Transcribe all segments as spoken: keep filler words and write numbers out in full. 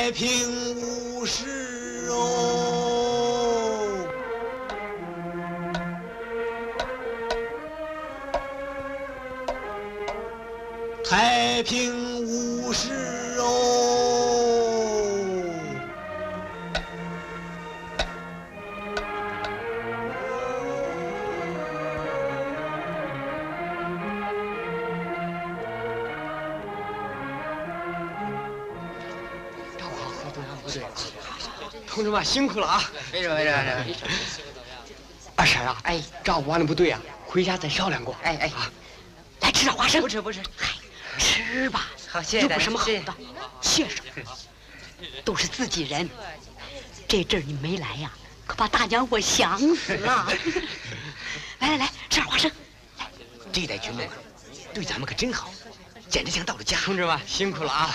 太平无事哦。太平无事哦。 同志们辛苦了啊！ 没事没事没事。 二婶啊，哎，照顾完了部队啊，回家再商量过。 哎哎， 啊，来吃点花生。 不吃不吃。 嗨，吃吧。 好，谢谢大家。 有什么好的？谢什么？都是自己人。这阵儿你没来呀，可把大娘我想死了。来来来，吃点花生。来， 这一代军人对咱们可真好，简直像到了家。 同志们辛苦了啊！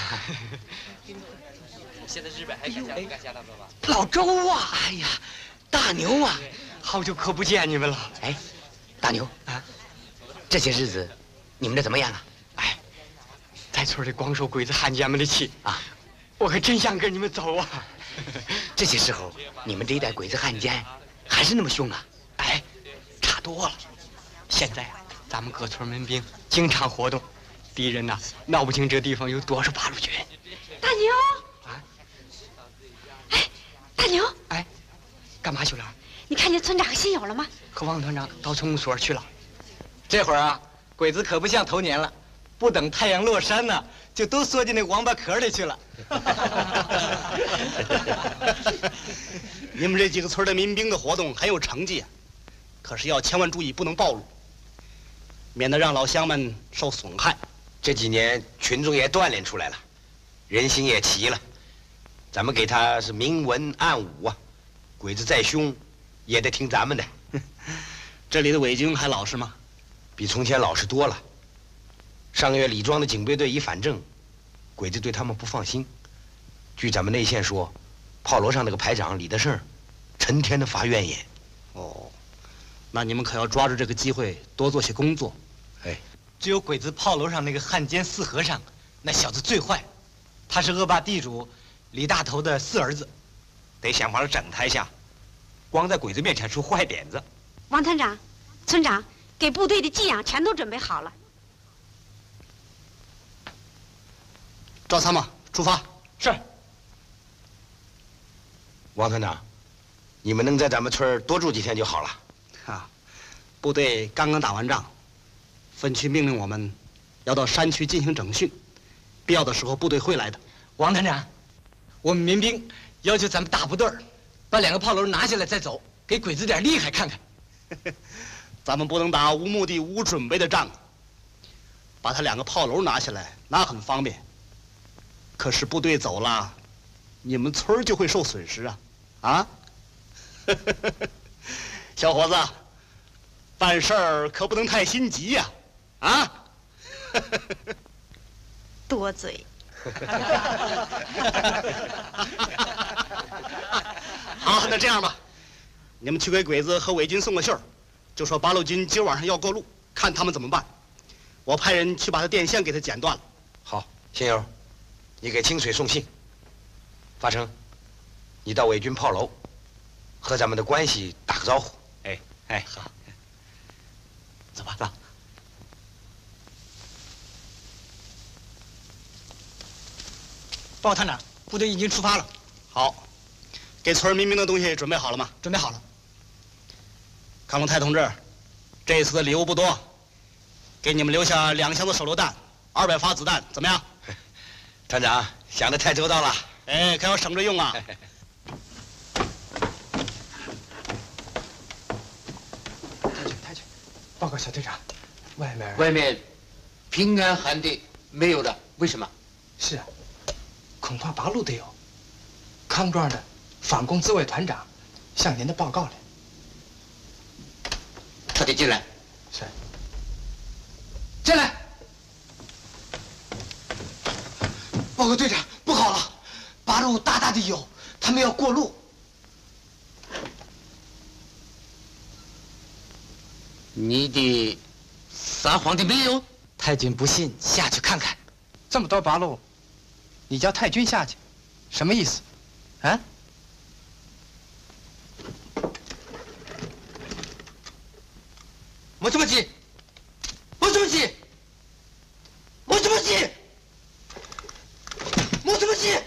现在日本还敢下不敢下大河吧？ 老周啊， 哎呀，大牛啊， 好久可不见你们了。 哎，大牛啊，这些日子你们这怎么样啊？ 哎，在村里光受鬼子汉奸们的气啊， 我可真想跟你们走啊。 这些时候，你们这一代鬼子汉奸还是那么凶啊？ 哎，差多了。现在啊，咱们各村民兵经常活动，敌人呐闹不清这地方有多少八路军。 大牛。大牛， 哎，干嘛去了？ 你看见村长和新友了吗？ 和王团长到村务所去了。 这会儿啊，鬼子可不像头年了，不等太阳落山呢，就都缩进那王八壳里去了。 你们这几个村的民兵的活动很有成绩啊，可是要千万注意，不能暴露，免得让老乡们受损害。 这几年群众也锻炼出来了，人心也齐了。咱们给他是明文暗武啊，鬼子再凶，也得听咱们的。 这里的伪军还老实吗？ 比从前老实多了。上个月李庄的警备队一反正，鬼子对他们不放心。据咱们内线说，炮楼上那个排长李德胜，成天的发怨言。 哦，那你们可要抓住这个机会多做些工作。 哎， 只有鬼子炮楼上那个汉奸四和尚，那小子最坏，他是恶霸地主李大头的四儿子， 得想法整他一下，光在鬼子面前出坏点子。 王团长、村长，给部队的给养全都准备好了。 赵参谋，出发。 是。 王团长，你们能在咱们村多住几天就好了。 啊，部队刚刚打完仗，分区命令我们要到山区进行整训，必要的时候部队会来的。 王团长，我们民兵要求咱们大部队把两个炮楼拿下来再走，给鬼子点厉害看看。 咱们不能打无目的、无准备的仗。把他两个炮楼拿下来，那很方便。可是部队走了，你们村就会受损失啊！啊，小伙子，办事儿可不能太心急呀！啊， 多嘴。 好，那这样吧，你们去给鬼子和伪军送个信儿，就说八路军今晚上要过路，看他们怎么办。我派人去把他电线给他剪断了。 好，新友，你给清水送信。发成，你到伪军炮楼，和咱们的关系打个招呼。 哎哎，好，走吧，走。报告团长，部队已经出发了。 好，给村民兵的东西准备好了吗？ 准备好了。 康龙泰同志，这次的礼物不多，给你们留下两箱子手榴弹，二百发子弹，怎么样？ 团长想得太周到了。 哎，可要省着用啊！ 太去太去，报告小队长，外面外面平安寒的没有了，为什么？ 是啊，恐怕八路得有。康庄的反共自卫团长向您的报告了。 快点进来。 是。 进来。 报告队长，不好了，八路大大的有，他们要过路。 你的撒谎的没有？ 太君不信，下去看看。 这么多八路，你叫太君下去， 什么意思？啊？ もしもし。もしもし。もしもし。もしもし。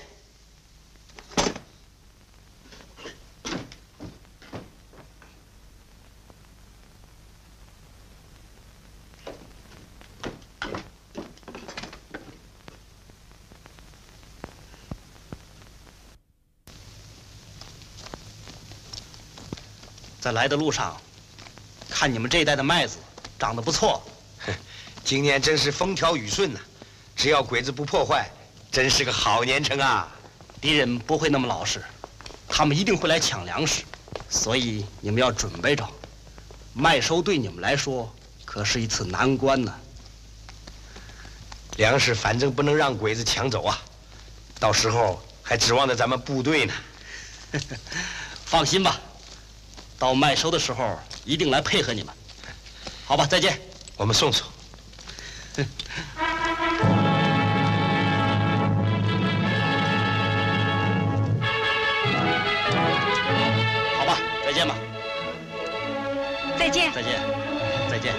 在来的路上，看你们这一带的麦子长得不错。 今年真是风调雨顺呐、啊，只要鬼子不破坏，真是个好年成啊！ 敌人不会那么老实，他们一定会来抢粮食，所以你们要准备着。麦收对你们来说可是一次难关呢。 粮食反正不能让鬼子抢走啊，到时候还指望着咱们部队呢。 放心吧。到麦收的时候，一定来配合你们。好吧，再见。 我们送送。 好吧，再见吧。 再见。 再见。再见。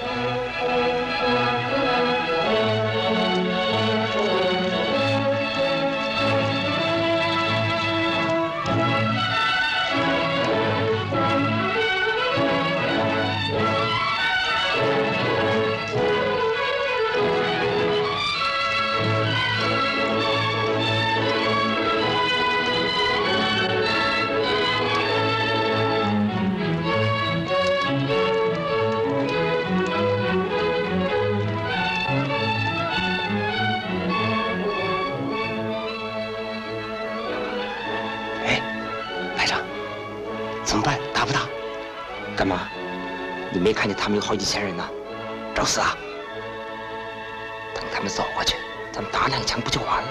干嘛？你没看见他们有好几千人呢？找死啊！等他们走过去，咱们打两枪不就完了？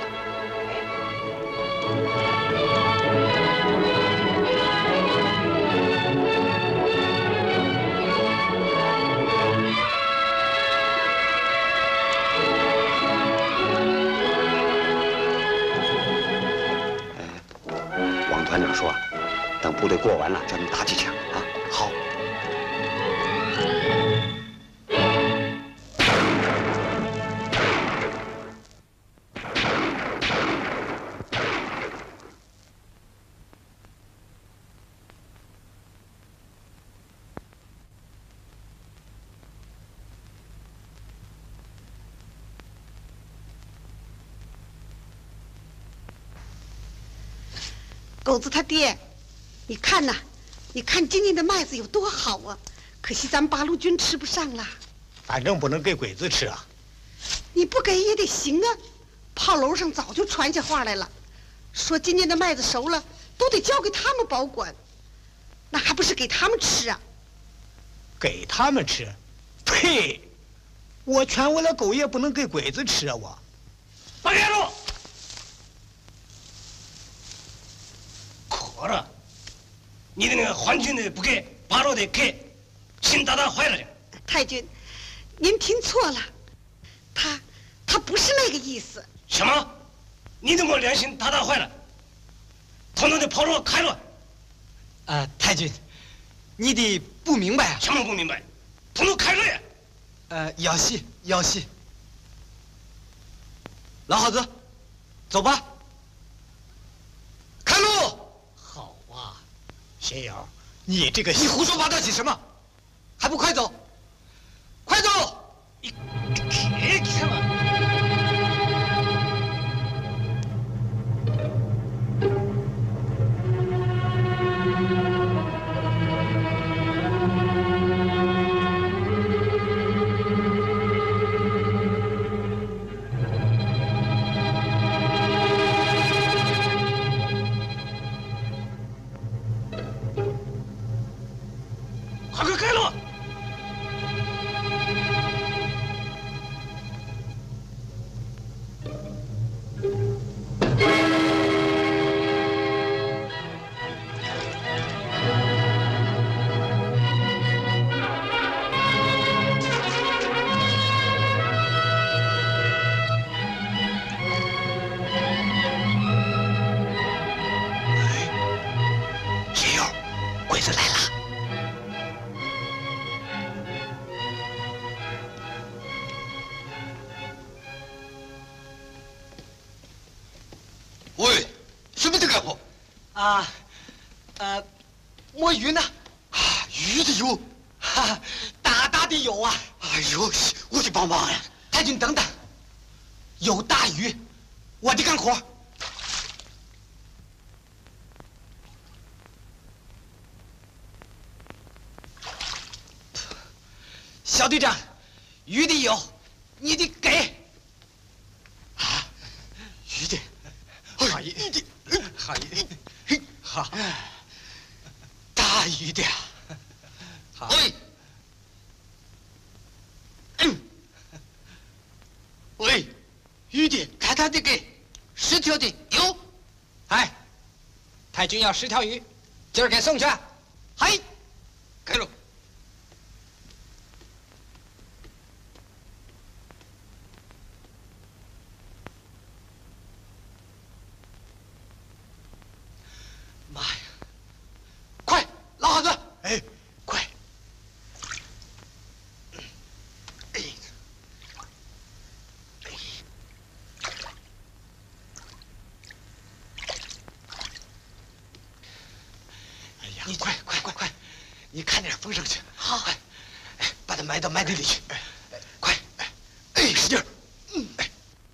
呃，王团长说，等部队过完了，叫你们打几枪啊。好。 狗子他爹，你看呐，你看今年的麦子有多好啊！可惜咱们八路军吃不上了。 反正不能给鬼子吃啊！ 你不给也得行啊！炮楼上早就传下话来了，说今年的麦子熟了，都得交给他们保管，那还不是给他们吃啊？ 给他们吃？呸！我全为了狗也不能给鬼子吃啊！我。 八连路。渴了，你的那个环军的不给，八路的给，心大大坏了的。 太君，您听错了，他他不是那个意思。 什么？你怎么良心大大坏了？统统的炮楼开了。 啊，太君，你的不明白啊？ 什么不明白？统统开了呀！ 呃，要戏要戏。老耗子，走吧。开路！ 好啊，शे瑶，你这个你胡说八道起什么？还不快走！快走！ 你别看了。快快开路！ 啊，呃，摸鱼呢？ 啊，鱼的有， 哈，大大的有啊！ 哎呦，我的帮忙呀！ 太君，等等，有大鱼，我得干活。小队长，鱼的有，你得给。 啊，鱼的， 好鱼的，好鱼的，好， 大鱼的。 好。 喂， 嗯，喂，鱼的， 大大的给，十条的有。 哎，太君要十条鱼，今儿给送去。 嗨，开喽。 妈呀！快，老汉子！ 哎，快！哎，哎呀， 你快快快快，你看点风上去。 好， 快，哎，把它埋到麦堆里去。 哎， 快， 哎，哎，使劲儿！嗯，哎。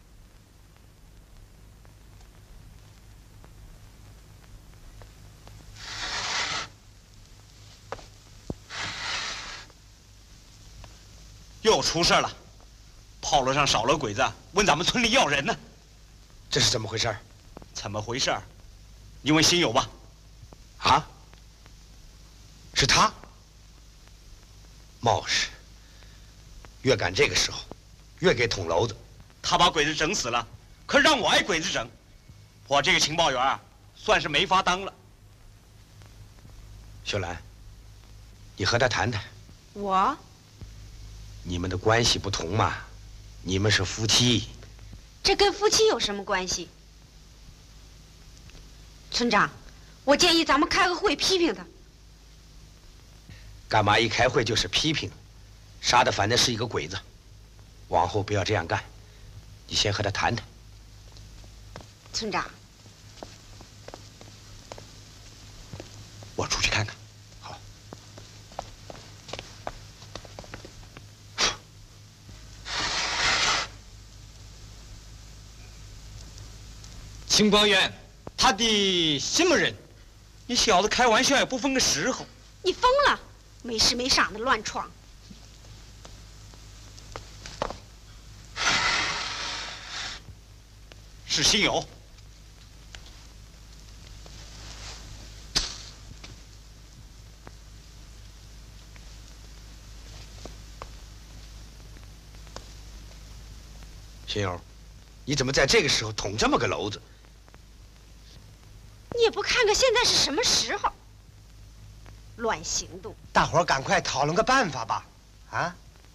又出事了，炮楼上少了鬼子，问咱们村里要人呢。 这是怎么回事？ 怎么回事？你问新友吧。 啊？是他？冒失。越赶这个时候，越给捅娄子。 他把鬼子整死了，可让我挨鬼子整，我这个情报员啊，算是没法当了。 秀兰，你和他谈谈。 我？ 你们的关系不同嘛，你们是夫妻。 这跟夫妻有什么关系？村长，我建议咱们开个会批评他。 干嘛一开会就是批评？杀的反正是一个鬼子，往后不要这样干。你先和他谈谈。 村长， 我出去看看。 情报员，他的什么人？ 你小子开玩笑也不分个时候。 你疯了？没事没赏的乱闯。 是新友。 新友，你怎么在这个时候捅这么个娄子？ 你也不看看现在是什么时候，乱行动。 大伙儿赶快讨论个办法吧，啊！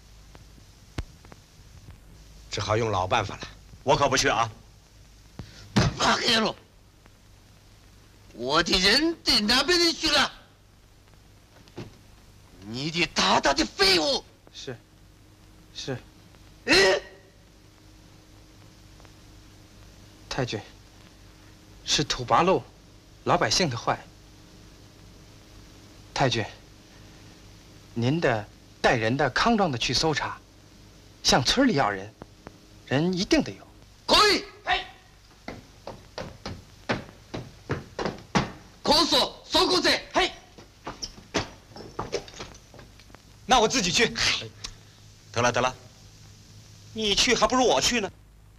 只好用老办法了。 我可不去啊！ 拉开喽！我的人在哪边去了？你的大大的废物！ 是，是。 哎， 太君，是土八路，老百姓的坏。太君，您的带人的康庄的去搜查，向村里要人，人一定得有。 滚！哎，空手收狗仔，嘿。 那我自己去。 得了得了，你去还不如我去呢。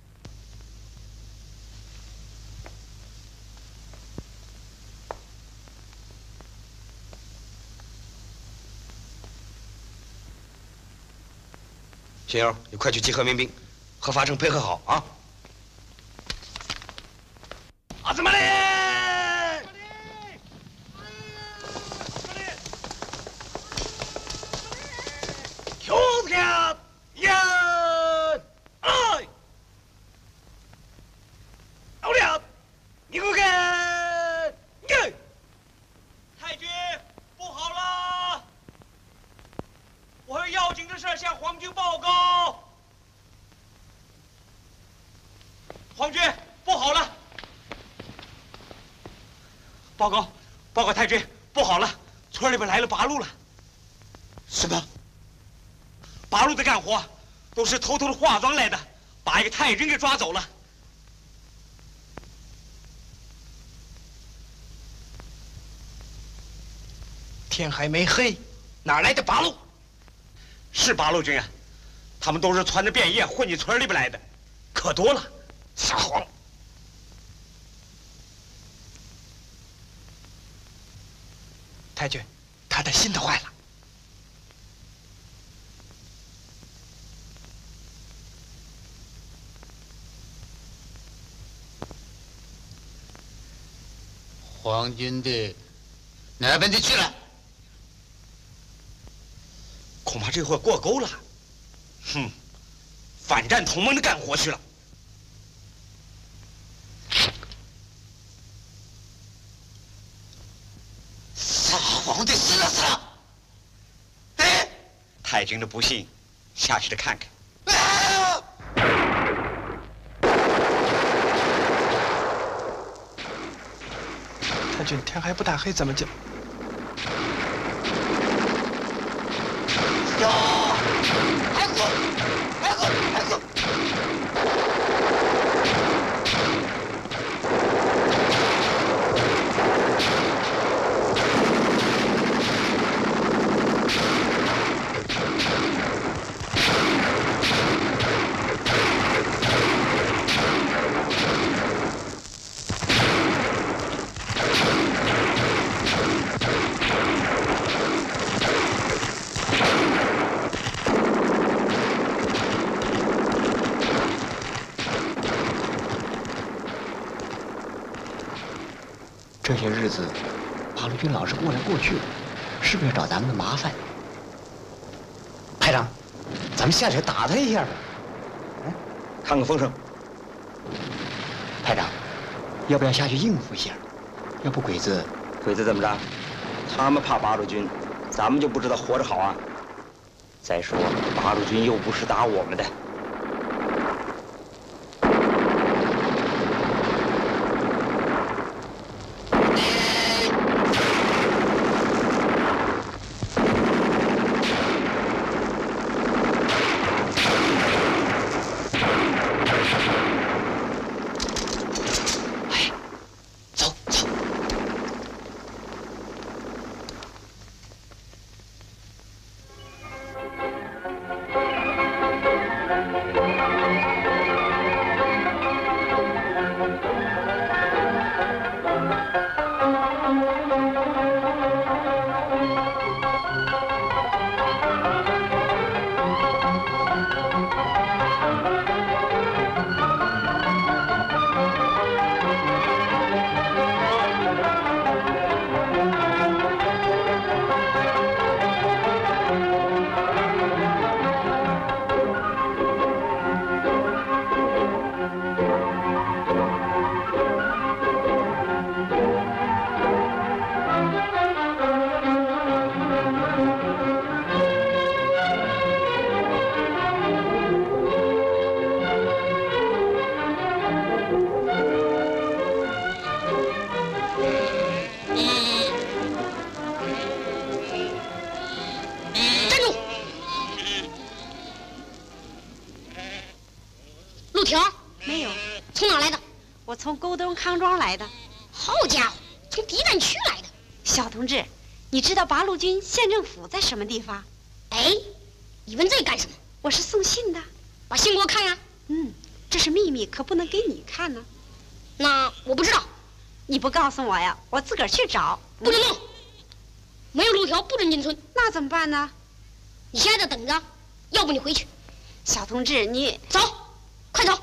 新友，你快去集合民兵，和法城配合好啊！ 阿兹玛丽，跳跳一哎，奥利亚，你给我看，耶！太君，不好了！我有要紧的事向皇军报告。 报告，报告太君，不好了，村里边来了八路了。 什么？ 八路的干活都是偷偷的化妆来的，把一个太君给抓走了。 天还没黑，哪来的八路？ 是八路军啊，他们都是穿着便衣混进村里边来的，可多了，撒谎。 太君，他的心都坏了。 皇军的哪边的去了？ 恐怕这会过沟了。哼，反战同盟的干活去了。 撒谎的死了死了！哎， 太君的不幸，下去的看看。 太君，天还不大黑，怎么就？ 哟，还喝，还喝，还喝！ 这些日子，八路军老是过来过去的，是不是要找咱们的麻烦？排长，咱们下去打他一下吧。哎， 看看风声。 排长，要不要下去应付一下？要不鬼子， 鬼子怎么着？他们怕八路军，咱们就不知道活着好啊。再说八路军又不是打我们的。 从沟东康庄来的。好家伙，从敌占区来的。小同志，你知道八路军县政府在什么地方？哎，你问这干什么？我是送信的。把信给我看呀。嗯，这是秘密，可不能给你看呢。那我不知道。你不告诉我呀，我自个儿去找。不准动！没有路条，不准进村。那怎么办呢？你现在在等着，要不你回去。小同志，你走，快走。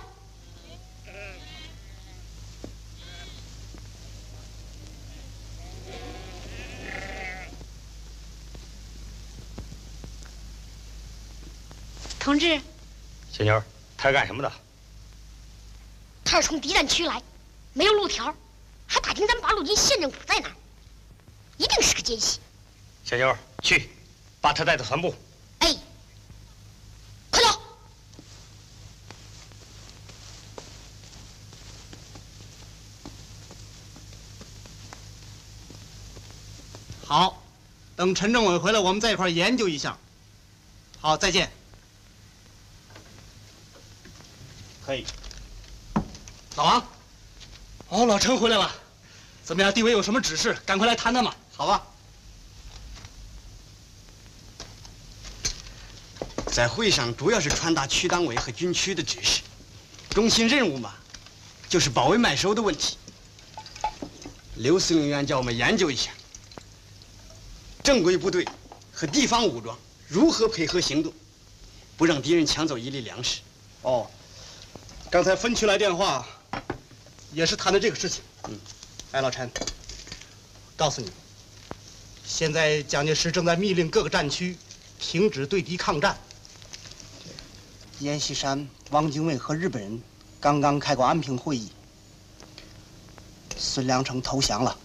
同志， 小妞，他是干什么的？ 他是从敌占区来，没有路条，还打听咱八路军县政府在哪儿，一定是个奸细。 小妞，去，把他带到团部。 哎，快走！ 好，等陈政委回来，我们在一块研究一下。好，再见。可以。老王，哦，老陈回来了，怎么样？地委有什么指示？赶快来谈谈吧。好吧。 在会上主要是传达区党委和军区的指示，中心任务嘛，就是保卫麦收的问题。刘司令员叫我们研究一下，正规部队和地方武装如何配合行动，不让敌人抢走一粒粮食。 哦，刚才分区来电话，也是谈的这个事情。嗯，哎，老陈，告诉你，现在蒋介石正在密令各个战区停止对敌抗战。 阎锡山、汪精卫和日本人刚刚开过安平会议，孙良诚投降了。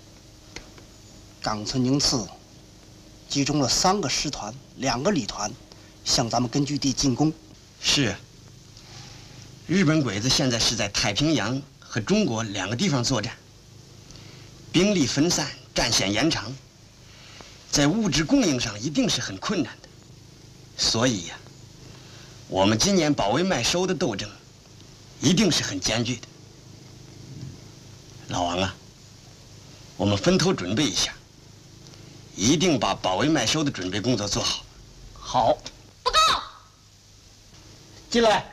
冈村宁次集中了三个师团、两个旅团，向咱们根据地进攻。 是。日本鬼子现在是在太平洋和中国两个地方作战，兵力分散，战线延长，在物质供应上一定是很困难的。所以呀、啊，我们今年保卫麦收的斗争，一定是很艰巨的。老王啊，我们分头准备一下，一定把保卫麦收的准备工作做好。 好。 报告。 进来。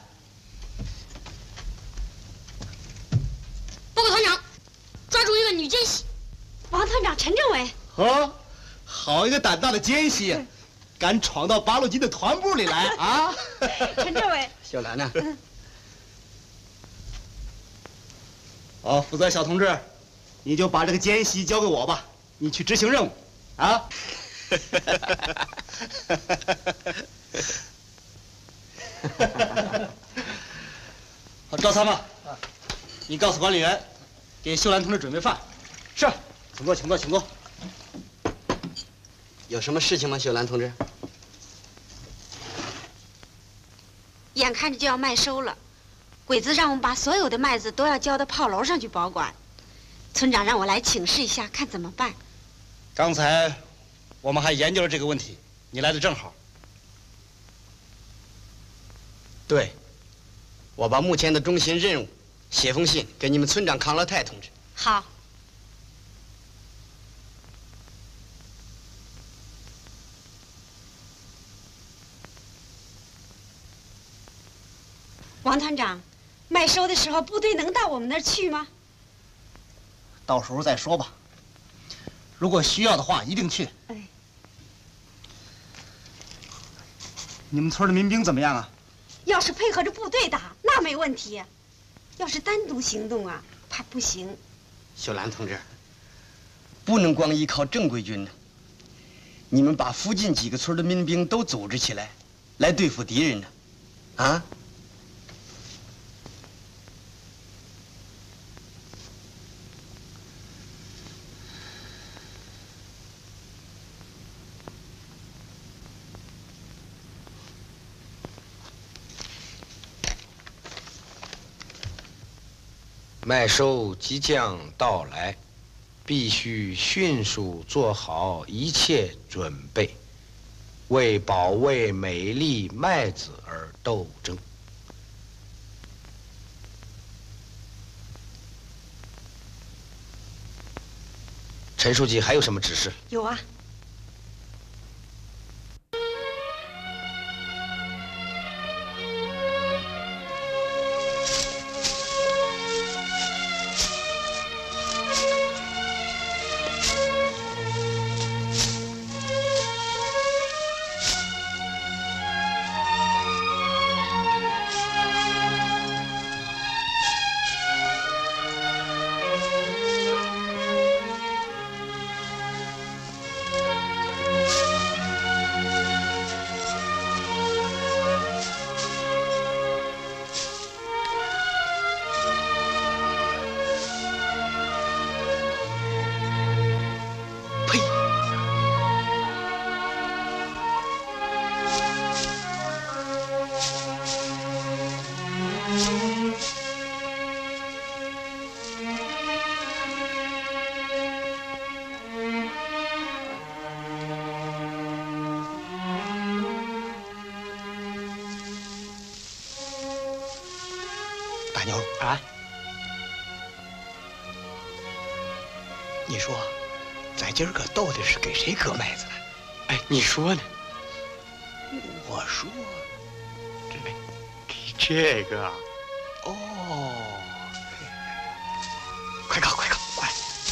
报告团长，抓住一个女奸细。 王团长，陈政委。 哦，好一个胆大的奸细，敢闯到八路军的团部里来啊！ 陈政委。 小兰呢？嗯。 好，负责小同志，你就把这个奸细交给我吧，你去执行任务，啊！好，赵参谋，你告诉管理员，给秀兰同志准备饭。是，请坐，请坐，请坐。 有什么事情吗，秀兰同志？ 眼看着就要麦收了，鬼子让我们把所有的麦子都要交到炮楼上去保管。村长让我来请示一下，看怎么办。 刚才我们还研究了这个问题，你来的正好。 对，我把目前的中心任务写封信给你们村长康乐泰同志。 好。王团长，麦收的时候部队能到我们那儿去吗？ 到时候再说吧。 如果需要的话，一定去。 哎。 你们村的民兵怎么样啊？ 要是配合着部队打，那没问题；要是单独行动啊，怕不行。 秀兰同志，不能光依靠正规军呢。你们把附近几个村的民兵都组织起来，来对付敌人呢，啊？ 麦收即将到来，必须迅速做好一切准备，为保卫每粒麦子而斗争。陈书记还有什么指示？ 有啊。 妞啊，你说，咱今儿个到底是给谁割麦子了？ 哎，你说呢？ 我说， 这这个啊， 哦，快搞快搞快！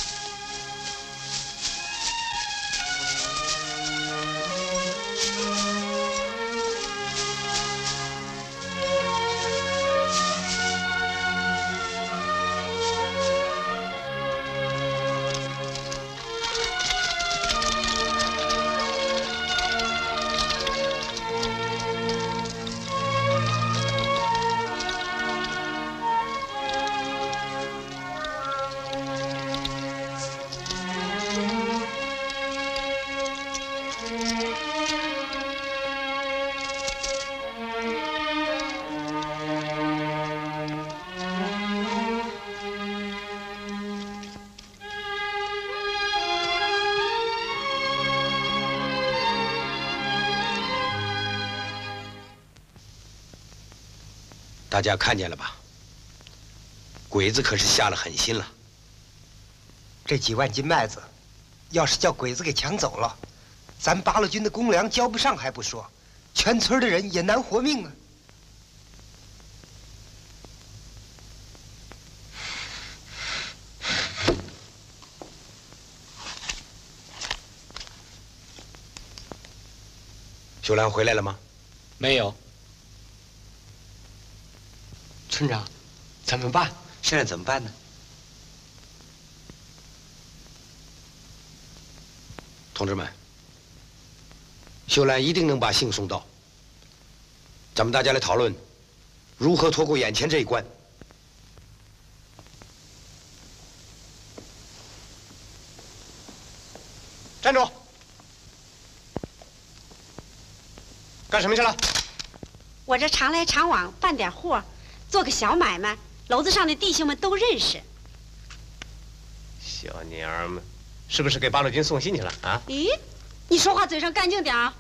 大家看见了吧？鬼子可是下了狠心了。 这几万斤麦子，要是叫鬼子给抢走了，咱八路军的公粮交不上还不说，全村的人也难活命啊！ 秀兰回来了吗？ 没有。村长，怎么办？ 现在怎么办呢？ 同志们，秀兰一定能把信送到。咱们大家来讨论，如何拖过眼前这一关。 站住！干什么去了？ 我这常来常往，办点货。做个小买卖，楼子上的弟兄们都认识。 小娘们，是不是给八路军送信去了啊？ 咦，你说话嘴上干净点啊！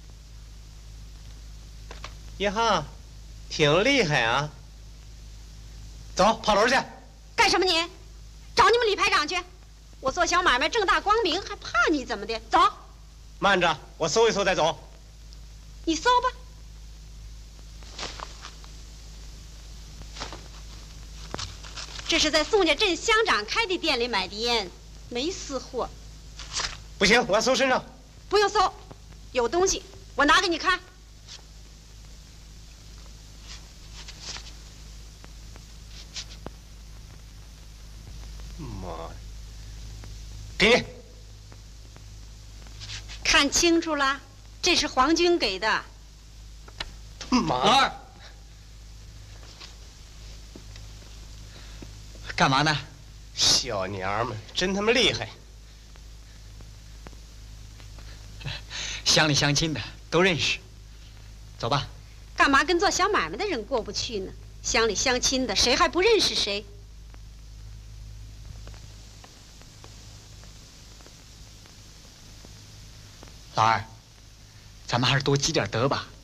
呀哈，挺厉害啊！ 走，炮楼去。 干什么你？找你们李排长去。我做小买卖正大光明，还怕你怎么的？走。 慢着，我搜一搜再走。 你搜吧。这是在宋家镇乡长开的店里买的烟，没私货。 不行，我要搜身上。 不用搜，有东西，我拿给你看。 妈，给你。 看清楚了，这是皇军给的。 妈。 老二。干嘛呢？ 小娘们真他妈厉害！ 乡里乡亲的都认识。走吧。 干嘛跟做小买卖的人过不去呢？乡里乡亲的，谁还不认识谁？ 老二，咱们还是多积点德吧。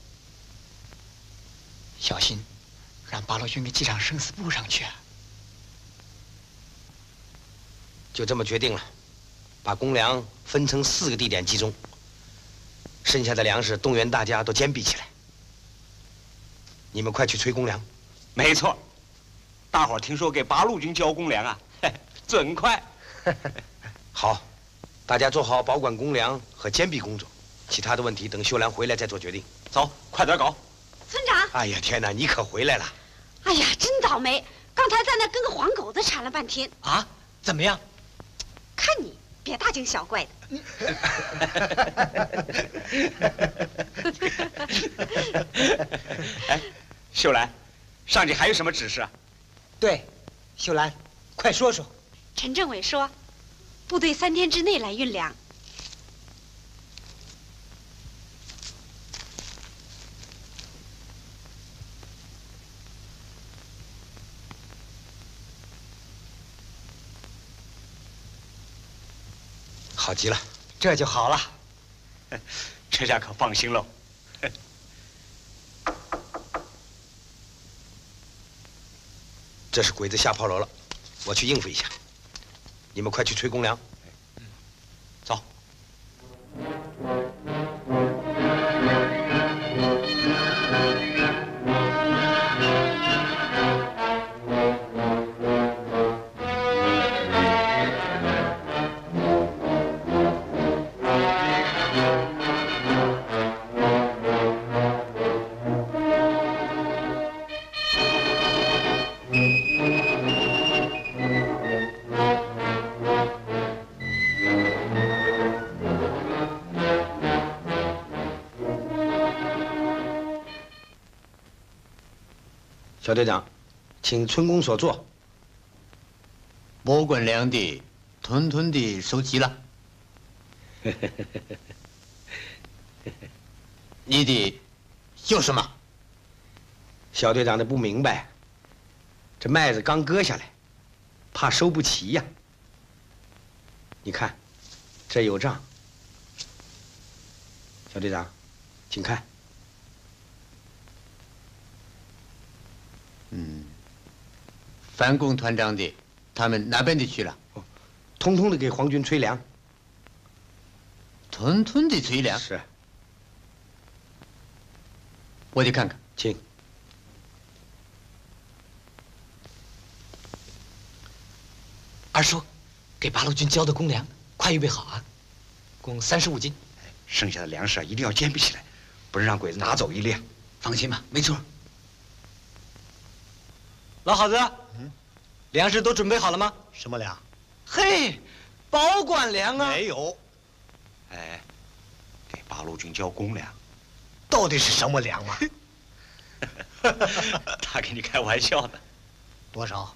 小心，让八路军给记上生死簿上去啊！ 就这么决定了，把公粮分成四个地点集中，剩下的粮食动员大家都坚壁起来。你们快去催公粮。 没错，大伙儿听说给八路军交公粮啊，准快。 好，大家做好保管公粮和坚壁工作，其他的问题等秀兰回来再做决定。 走，快点搞。 村长。 哎呀，天哪，你可回来了！ 哎呀，真倒霉！刚才在那跟个黄狗子缠了半天。 啊？怎么样？ 看你别大惊小怪的。 哎，秀兰，上级还有什么指示啊？ 对，秀兰，快说说。 陈政委说，部队三天之内来运粮。 好极了， 这就好了， 这下可放心喽。 这是鬼子下炮楼了，我去应付一下。你们快去催公粮。走。小队长，请村公所坐。 保管粮的，统统的收齐了。你的笑什么？ 小队长的不明白，这麦子刚割下来，怕收不齐呀。你看，这有账。小队长，请看。 嗯，反共团长的，他们哪边的去了？ 哦，通通的给皇军催粮。 通通的催粮？ 是。 我得看看， 请。 二叔，给八路军交的公粮，快预备好啊！共三十五斤。 剩下的粮食啊，一定要坚闭起来，不能让鬼子拿走一列。 放心吧，没错。老好子，嗯，粮食都准备好了吗？ 什么粮？ 嘿，保管粮啊！ 没有。 哎，给八路军交公粮， 到底是什么粮嘛？ 他给你开玩笑的。 多少？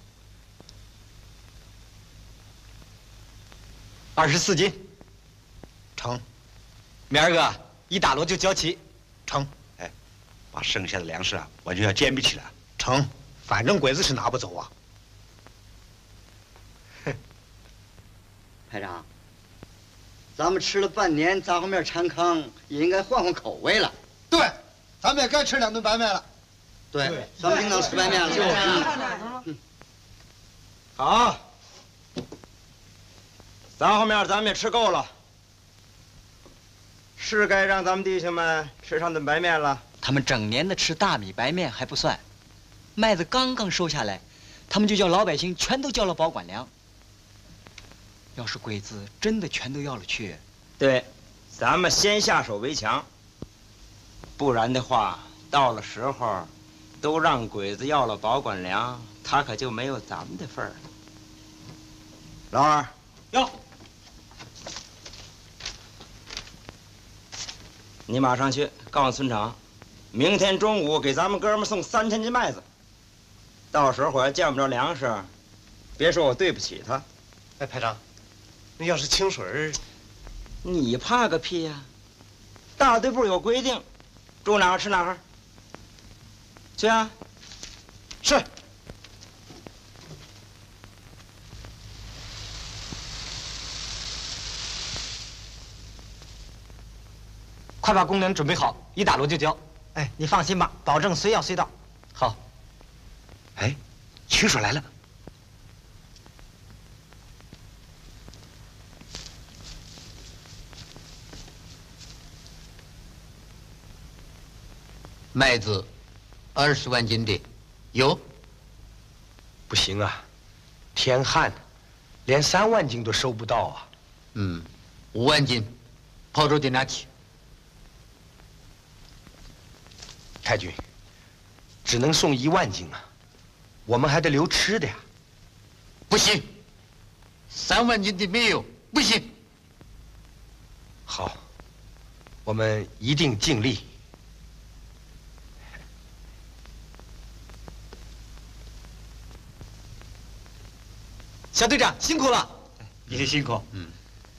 二十四斤。 成。 明儿个一打锣就交齐。 成。 哎，把剩下的粮食啊，完全要坚闭起来。 成。反正鬼子是拿不走啊！ 排长，咱们吃了半年杂货面馋糠，也应该换换口味了。 对，咱们也该吃两顿白面了。 对，咱们应当吃白面了。就是。 好，杂货面咱们也吃够了，是该让咱们弟兄们吃上顿白面了。 他们整年的吃大米白面还不算。麦子刚刚收下来，他们就叫老百姓全都交了保管粮。要是鬼子真的全都要了去， 对，咱们先下手为强。不然的话，到了时候，都让鬼子要了保管粮，他可就没有咱们的份儿了。老二， 哟， 你马上去告诉村长，明天中午给咱们哥们送三千斤麦子。到时候我要见不着粮食，别说我对不起他。 哎，排长，那要是清水儿， 你怕个屁呀！大队部有规定，住哪儿吃哪儿。去啊！ 是。快把公粮准备好，一打锣就交。 哎，你放心吧，保证随要随到。 好。 哎，曲水来了。 麦子，二十万斤的，有？ 不行啊，天旱，连三万斤都收不到啊。 嗯，五万斤，跑着得拿去。 太君，只能送一万斤啊。我们还得留吃的呀！ 不行，三万斤的没有，不行。 好，我们一定尽力。 小队长辛苦了， 你辛苦。 嗯。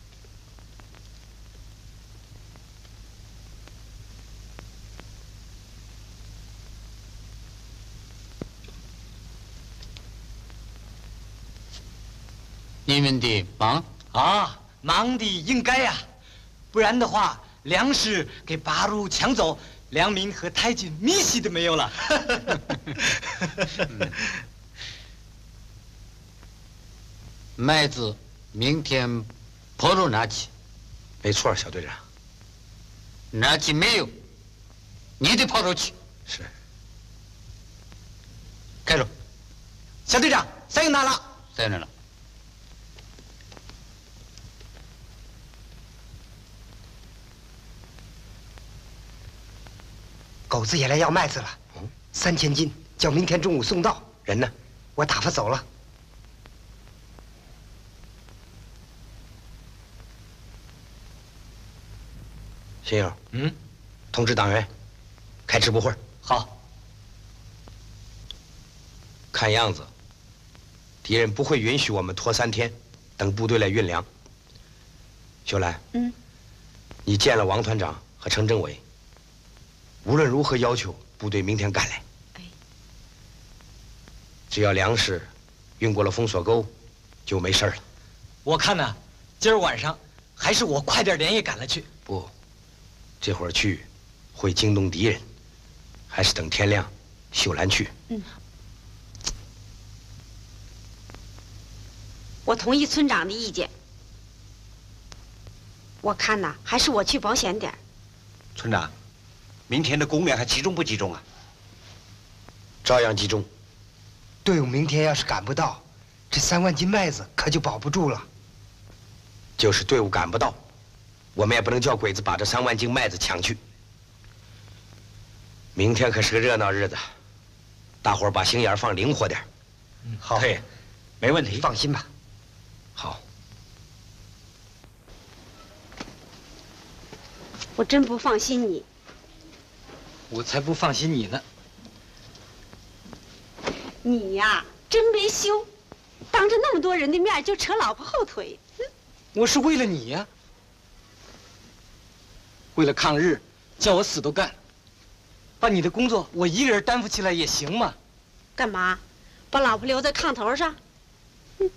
你们的忙啊，忙的应该呀、啊，不然的话，粮食给八路抢走，良民和太君米稀都没有了。 麦子明天坡路拿起。 没错，小队长。 拿起没有？你得跑出去。 是。 开路。小队长，三营拿了。 在那了。 狗子也来要麦子了， 嗯， 三千斤，叫明天中午送到。 人呢？ 我打发走了。 新友， 嗯， 通知党员，开支部会。 好。 看样子，敌人不会允许我们拖三天，等部队来运粮。秀兰， 嗯， 你见了王团长和程政委，无论如何要求部队明天赶来。 哎， 只要粮食运过了封锁沟，就没事了。 我看呢，今儿晚上还是我快点连夜赶了去。 不。这会儿去，会惊动敌人，还是等天亮，秀兰去。 嗯，我同意村长的意见。我看呐，还是我去保险点。 村长，明天的公粮还集中不集中啊？ 照样集中。 队伍明天要是赶不到，这三万斤麦子可就保不住了。 就是队伍赶不到。我们也不能叫鬼子把这三万斤麦子抢去。明天可是个热闹日子，大伙儿把心眼放灵活点。 嗯， 好，对，没问题， 放心吧。 好。 我真不放心你。 我才不放心你呢。 你呀，真没羞，当着那么多人的面就扯老婆后腿。 我是为了你呀。为了抗日，叫我死都干。把你的工作我一个人担负起来也行嘛？ 干嘛？把老婆留在炕头上？ 哼！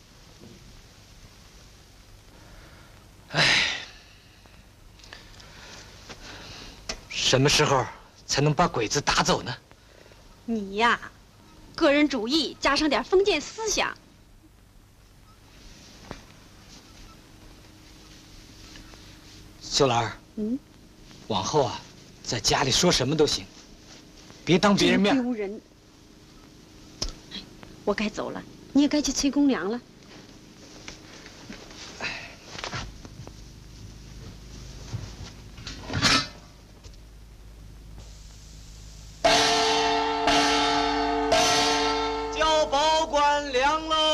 哎，什么时候才能把鬼子打走呢？ 你呀，个人主义加上点封建思想。 秀兰儿。 嗯， 往后啊，在家里说什么都行，别当别人面丢人。我该走了，你也该去催公粮了。 交保管粮喽！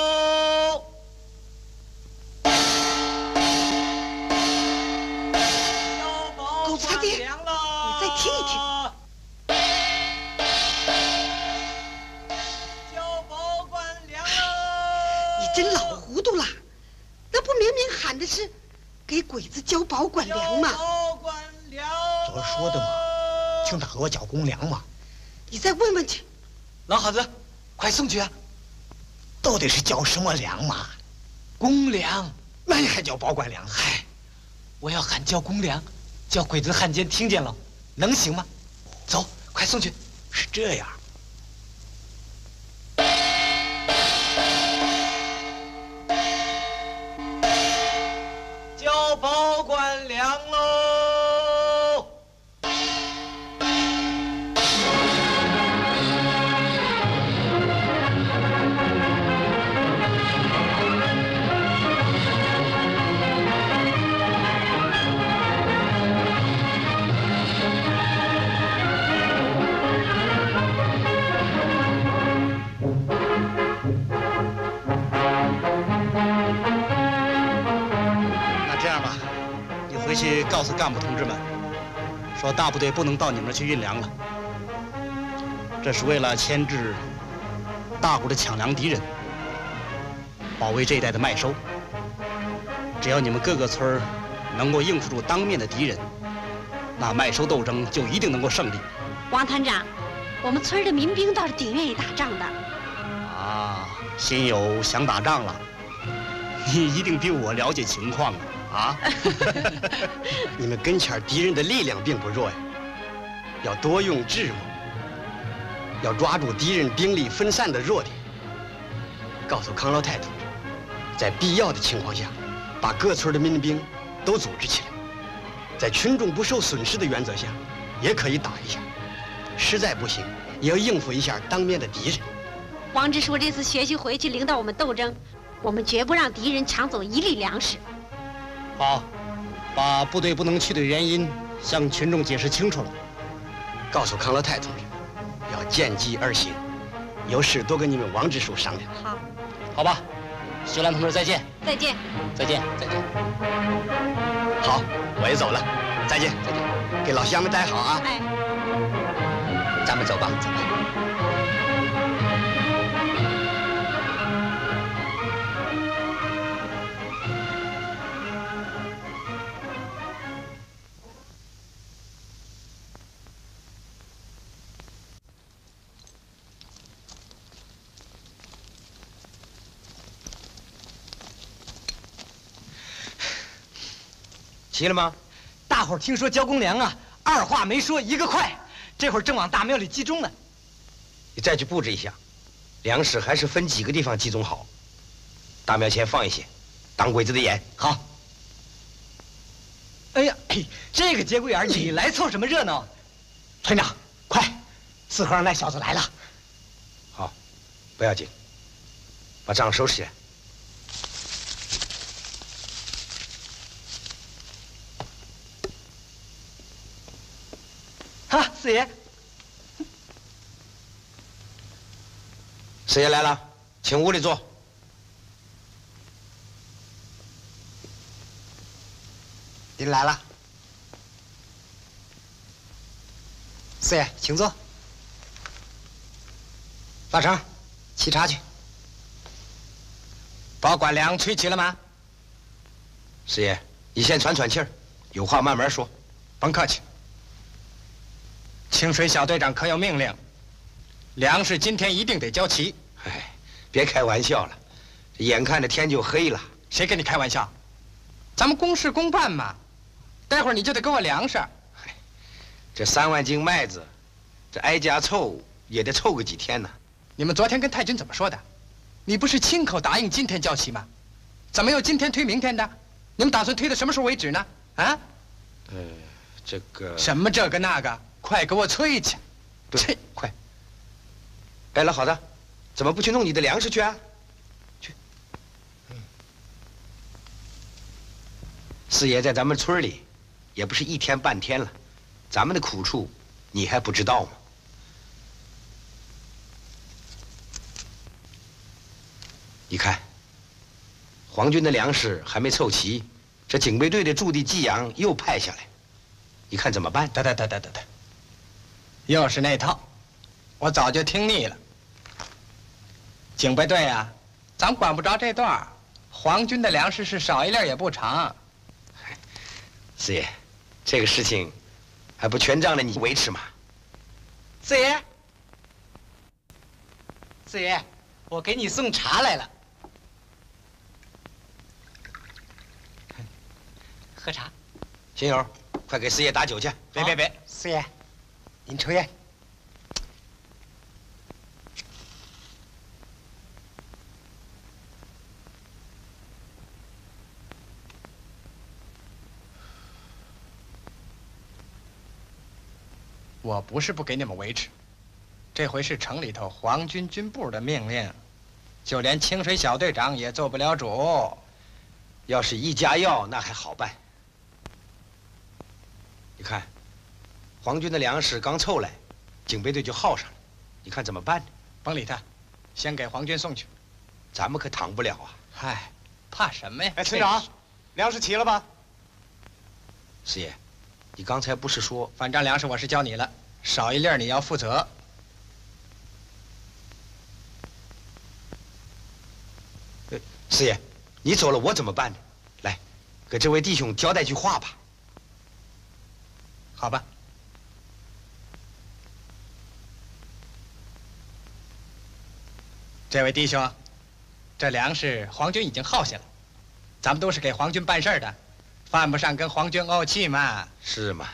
狗子他爹，你再听一听。 交保管粮喽！ 你真老糊涂了，那不明明喊的是给鬼子交保管粮吗？ 保管粮。 昨儿说的嘛，听他和我交公粮嘛。 你再问问去。 老好子，快送去啊！ 到底是交什么粮嘛？ 公粮。 那你还交保管粮？ 嗨，我要喊交公粮。叫鬼子汉奸听见了，能行吗？走，快送去。 是这样。 交保管粮喽！ 回去告诉干部同志们，说大部队不能到你们那儿去运粮了。这是为了牵制大股的抢粮敌人，保卫这一带的麦收。只要你们各个村儿能够应付住当面的敌人，那麦收斗争就一定能够胜利。 王团长，我们村的民兵倒是挺愿意打仗的。 啊，新友想打仗了，你一定比我了解情况啊！啊， 你们跟前敌人的力量并不弱呀，要多用智谋，要抓住敌人兵力分散的弱点。告诉康老太同志， 在必要的情况下，把各村的民兵都组织起来，在群众不受损失的原则下，也可以打一下。实在不行，也要应付一下当面的敌人。 王支书这次学习回去领导我们斗争，我们绝不让敌人抢走一粒粮食。 好，把部队不能去的原因向群众解释清楚了。 告诉康乐泰同志，要见机而行，有事多跟你们王支书商量。 好， 好吧，薛兰同志再见。 再见。 再见，再见。 好，我也走了，再见，再见，给老乡们待好啊。 哎， 咱们走吧，走吧。 齐了吗？大伙儿听说交公粮啊，二话没说，一个快，这会儿正往大庙里集中呢。 你再去布置一下，粮食还是分几个地方集中好。大庙前放一些，当鬼子的眼。 好。哎呀，哎，这个节骨眼你来凑什么热闹？村长，快，四合让那小子来了。 好，不要紧，把账收拾起来。 哈，四爷， 四爷来了，请屋里坐。 您来了，四爷，请坐。 老程，沏茶去。保管粮催齐了吗？ 四爷，你先喘喘气儿，有话慢慢说。 甭客气。清水小队长可有命令？粮食今天一定得交齐。 哎，别开玩笑了，眼看着天就黑了。 谁跟你开玩笑？咱们公事公办嘛。待会儿你就得给我粮食。 这三万斤麦子，这挨家凑也得凑个几天呢。 你们昨天跟太君怎么说的？你不是亲口答应今天交齐吗？怎么又今天推明天的？你们打算推到什么时候为止呢？啊？ 呃，这个什么这个那个？快给我催去！ 对，快！哎，老好的，怎么不去弄你的粮食去啊？去。嗯。四爷在咱们村里，也不是一天半天了，咱们的苦处你还不知道吗？你看，皇军的粮食还没凑齐，这警备队的驻地济阳又派下来，你看怎么办？ 得得得得得得。又是那套，我早就听腻了。警备队啊，咱管不着这段。皇军的粮食是少一粒也不成。 四爷，这个事情还不全仗着你维持吗？ 四爷，四爷，我给你送茶来了。喝茶。 新友，快给四爷打酒去。 别别别，四爷。您抽烟。 我不是不给你们维持，这回是城里头皇军军部的命令，就连清水小队长也做不了主。 要是一家要，那还好办。你看。皇军的粮食刚凑来，警备队就耗上了，你看怎么办呢？ 甭理他，先给皇军送去。 咱们可挡不了啊！ 嗨，怕什么呀？ 哎，村长，粮食齐了吧？ 四爷，你刚才不是说…… 反正粮食我是交你了，少一粒你要负责。 四爷，你走了我怎么办呢？来，给这位弟兄交代句话吧。 好吧。这位弟兄，这粮食皇军已经耗下了，咱们都是给皇军办事的，犯不上跟皇军怄气嘛。 是吗？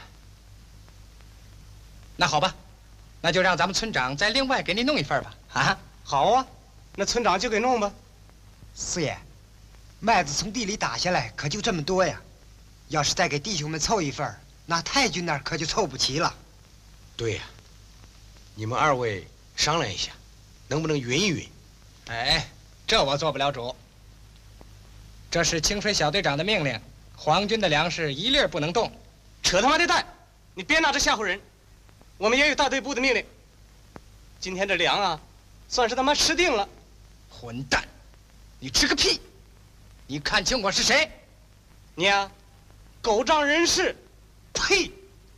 那好吧，那就让咱们村长再另外给你弄一份吧。啊， 好啊，那村长就给弄吧。四爷， 麦子从地里打下来可就这么多呀，要是再给弟兄们凑一份儿，那太君那儿可就凑不齐了。 对呀、啊，你们二位商量一下，能不能匀一匀？ 哎，这我做不了主。这是清水小队长的命令，皇军的粮食一粒儿不能动。 扯他妈的淡！你别拿这吓唬人。我们也有大队部的命令。今天这粮啊，算是他妈吃定了。 混蛋！你吃个屁！你看清我是谁？ 你呀、啊，狗仗人势！ 呸！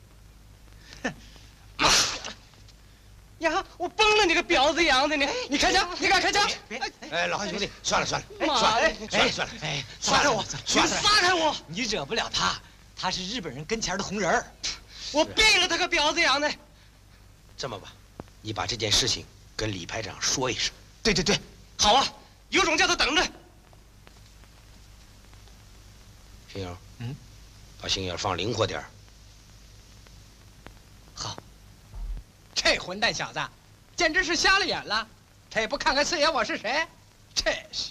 妈的！呀，我崩了你个婊子养的你！你开枪！你敢开枪？ 哎，老汉兄弟，算了算了，算了算了算了算了， 哎， 算了我， 算了， 撒开我！ 你惹不了他，他是日本人跟前的红人儿。 我毙了他个婊子养的！ 这么吧，你把这件事情跟李排长说一声。 对对对，好啊，有种叫他等着。 星友，嗯，把心眼放灵活点儿。 好。这混蛋小子，简直是瞎了眼了！他也不看看四爷我是谁，真是。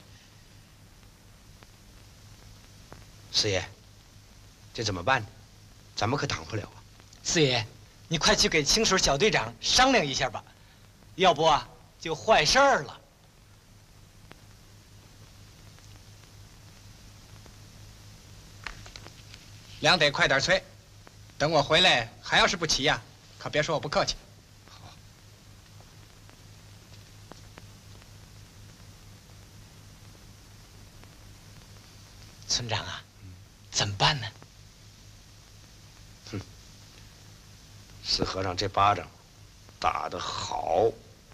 四爷，这怎么办呢？咱们可挡不了啊。 四爷，你快去给清水小队长商量一下吧，要不啊就坏事儿了。 粮得快点催，等我回来还要是不齐呀、啊，可别说我不客气。 好。 村长啊，怎么办呢？ 哼，四和尚这巴掌打得好。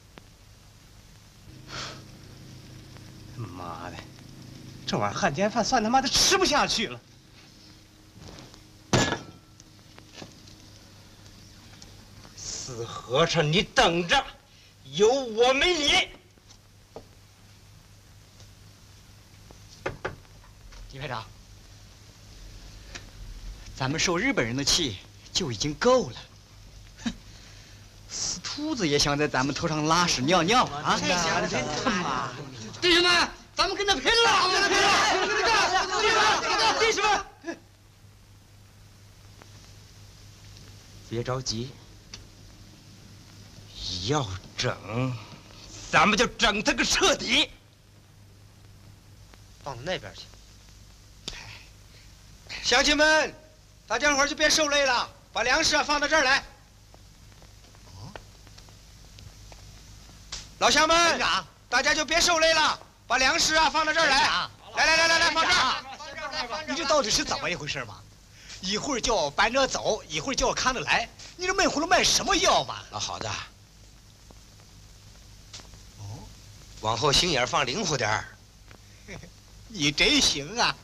妈的，这碗汉奸饭算他妈的吃不下去了。 死和尚，你等着，有我没你！ 李排长，咱们受日本人的气就已经够了。哼，死秃子也想在咱们头上拉屎尿尿啊！ 这小子真他妈！ 弟兄们，咱们跟他拼了！跟他拼了！跟他干！ 弟兄们，别着急，要整，咱们就整他个彻底。 放到那边去。乡亲们，大家伙就别受累了，把粮食啊放到这儿来。老乡们，大家就别受累了，把粮食啊放到这儿来。来来来来来，放这儿。 你这到底是怎么一回事嘛？一会儿叫我搬着走，一会儿叫我看着来，你这闷葫芦卖什么药嘛？ 老好子，哦，往后心眼放灵活点儿。 你真行啊！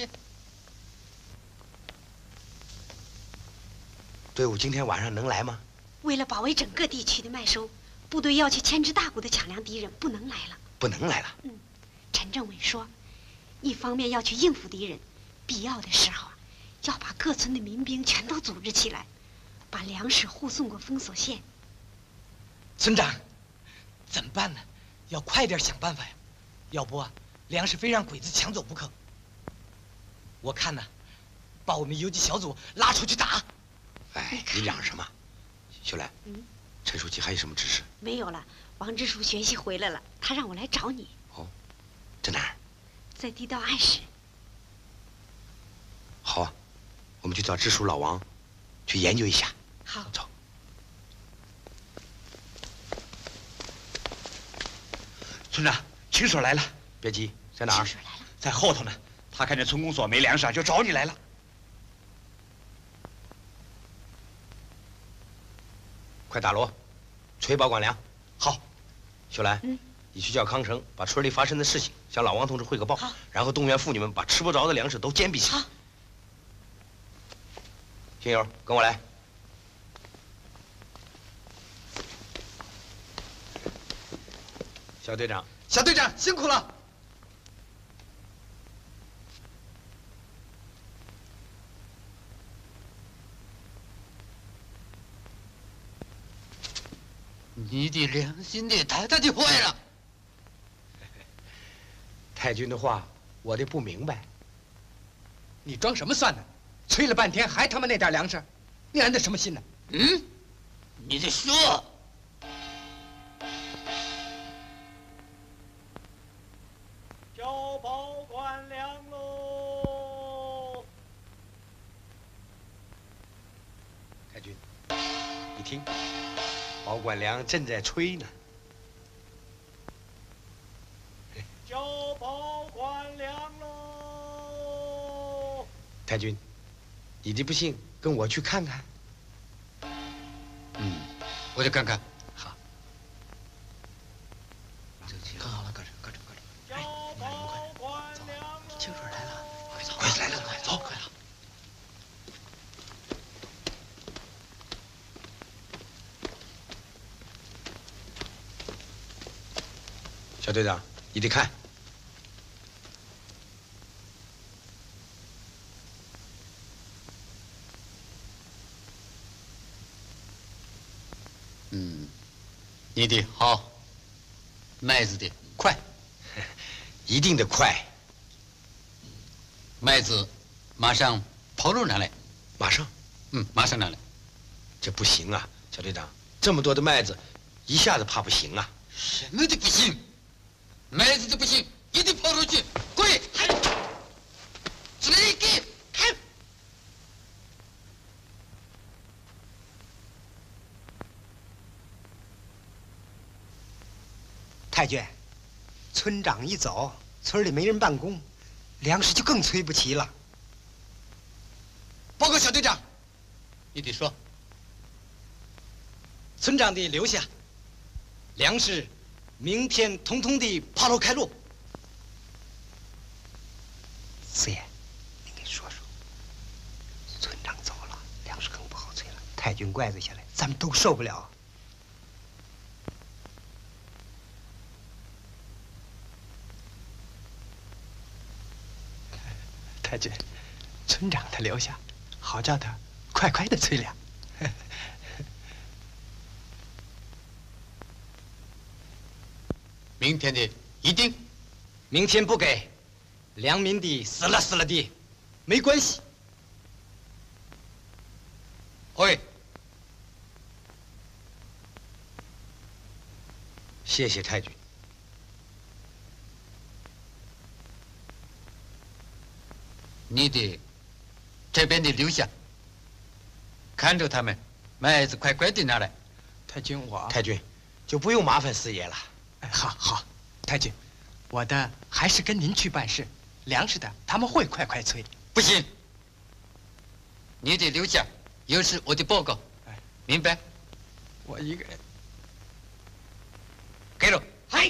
队伍今天晚上能来吗？ 为了保卫整个地区的麦收，部队要去牵制大股的抢粮敌人，不能来了。 不能来了。 嗯，陈政委说，一方面要去应付敌人，必要的时候啊，要把各村的民兵全都组织起来，把粮食护送过封锁线。 村长，怎么办呢？要快点想办法呀，要不啊，粮食非让鬼子抢走不可。我看呢，把我们游击小组拉出去打。 哎，你嚷什么？秀兰， 嗯， 陈书记还有什么指示？ 没有了，王支书学习回来了，他让我来找你。 哦，在哪儿？ 在地道暗室。 好啊，我们去找支书老王，去研究一下。 好， 走。 村长，清水来了。 别急，在哪儿？ 清水来了， 在后头呢。他看见村公所没粮食，就找你来了。 快打锣，催保管粮。 好， 秀兰， 嗯， 你去叫康成把村里发生的事情向老王同志汇个报，然后动员妇女们把吃不着的粮食都坚壁起来。新友，跟我来。小队长， 小队长辛苦了。 你的良心也太大的坏了！ 太君的话， 我的不明白。 你装什么蒜呢？催了半天还他妈那点粮食，你安的什么心呢？ 嗯，你得说。 交保管粮喽！ 太君，你听，保管粮正在催呢。 交保管粮喽！ 太君，你的不信，跟我去看看。 嗯，我去看看。 好。 看好了，搁这，搁这，搁这。 交保管粮喽！ 清水来了，快走！鬼子来了，快走！快了。 小队长，你得看。 嗯，你的好，麦子的快，一定得快。 麦子马上跑路拿来， 马上。 嗯，马上拿来。 这不行啊，小队长，这么多的麦子，一下子怕不行啊。 什么都不行，麦子都不行，一定跑出去。跪！追给！看！ 太君，村长一走，村里没人办工，粮食就更催不齐了。 报告小队长， 你得说。 村长的留下，粮食明天通通的炮楼开路。 四爷，你给说说，村长走了，粮食更不好催了。太君怪罪下来，咱们都受不了。太君，村长他留下，好叫他快快的催粮。 明天的一定， 明天不给，良民的死了死了的，没关系。 喂， 谢谢太君。 你得这边的留下，看着他们，麦子快快的拿来。 太君，我太君就不用麻烦四爷了。 哎，好好，太君，我的还是跟您去办事，粮食的他们会快快催。 不行，你得留下，有事我得报告。 哎， 明白？ 我一个人。 给了。 嗨，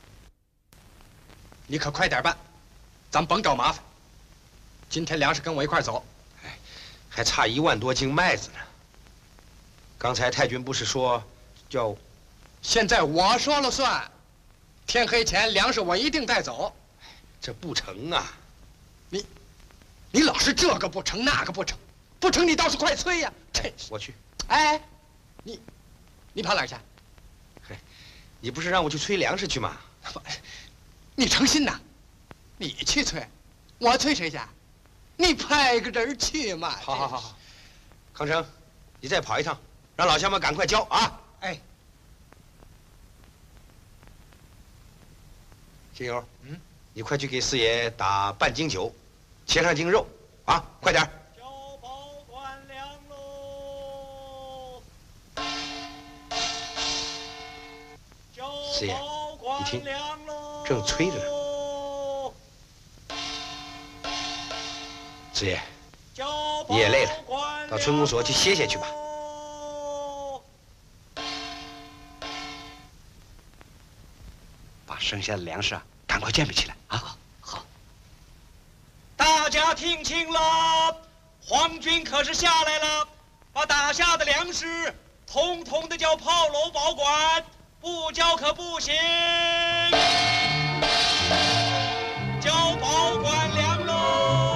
你可快点办，咱甭找麻烦。今天粮食跟我一块走。 哎，还差一万多斤麦子呢。刚才太君不是说叫？ 现在我说了算，天黑前粮食我一定带走。 这不成啊！ 你，你老是这个不成那个不成，不成你倒是快催呀！ 这我去。 哎，你，你跑哪儿去？ 嘿，你不是让我去催粮食去吗？ 你成心呐？你去催，我催谁去？你派个人去嘛！ 好好好好，康生，你再跑一趟，让老乡们赶快交啊！ 哎。 金友，嗯，你快去给四爷打半斤酒，切上斤肉，啊，快点！ 交保管粮喽！ 四爷，你听，正催着呢。四爷，你也累了，到村公所去歇歇去吧。 把剩下的粮食啊，赶快建备起来啊！ 好，好。 大家听清了，皇军可是下来了，把打下的粮食统统的叫炮楼保管，不交可不行。交保管粮喽！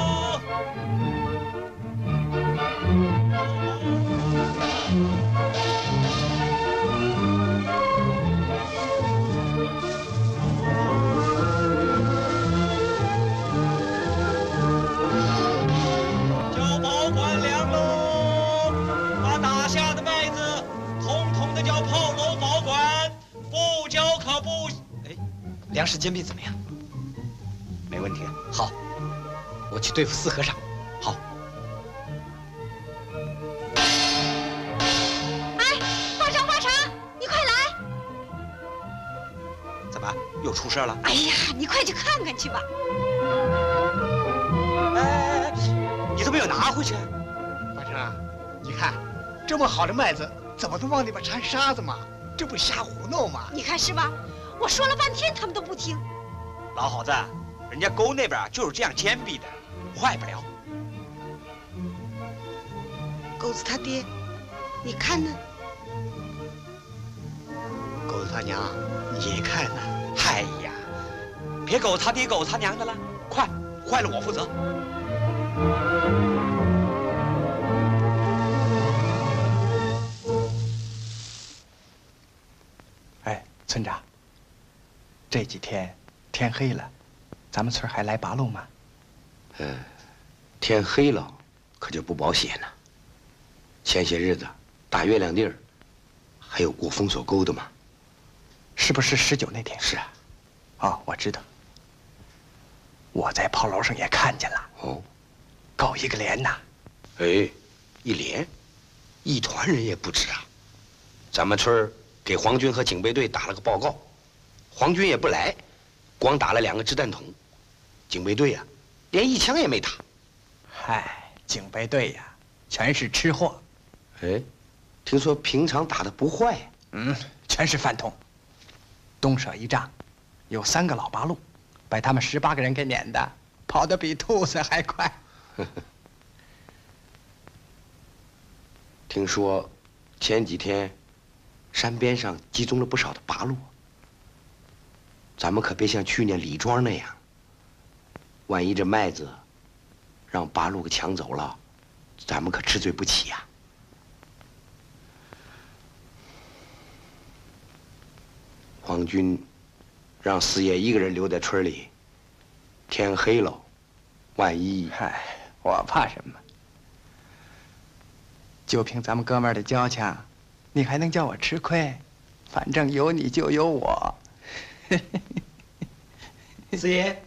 粮食兼并怎么样？ 没问题。 好，我去对付四和尚。好。 哎，华成，华成，你快来！ 怎么又出事了？ 哎呀，你快去看看去吧。 哎，你都没有拿回去。 华成啊，你看，这么好的麦子，怎么都往里边掺沙子嘛？这不瞎胡闹吗？ 你看是吧？我说了半天，他们都不听。 老好子，人家沟那边就是这样煎饼的，坏不了。 狗子他爹，你看呢？ 狗子他娘，你看呢？ 哎呀，别狗他爹狗他娘的了，快，坏了我负责。 哎，村长，这几天天黑了，咱们村还来拔路吗？ 嗯，天黑了可就不保险了。前些日子大月亮地儿，还有过封锁沟的嘛。 是不是十九那天？ 是啊。 哦，我知道。我在炮楼上也看见了。 哦， 够一个连呐！ 哎，一连，一团人也不止啊。咱们村儿给皇军和警备队打了个报告，皇军也不来，光打了两个掷弹筒，警备队呀、啊，连一枪也没打。 嗨，警备队呀、啊，全是吃货。 哎，听说平常打的不坏。 嗯，全是饭桶。东舍一仗，有三个老八路，把他们十八个人给撵的，跑得比兔子还快。 听说前几天山边上集中了不少的八路，咱们可别像去年李庄那样，万一这麦子让八路给抢走了，咱们可吃罪不起呀。皇军让四爷一个人留在村里，天黑了，万一…… 嗨，我怕什么？就凭咱们哥们儿的交情，你还能叫我吃亏？反正有你就有我。 四爷，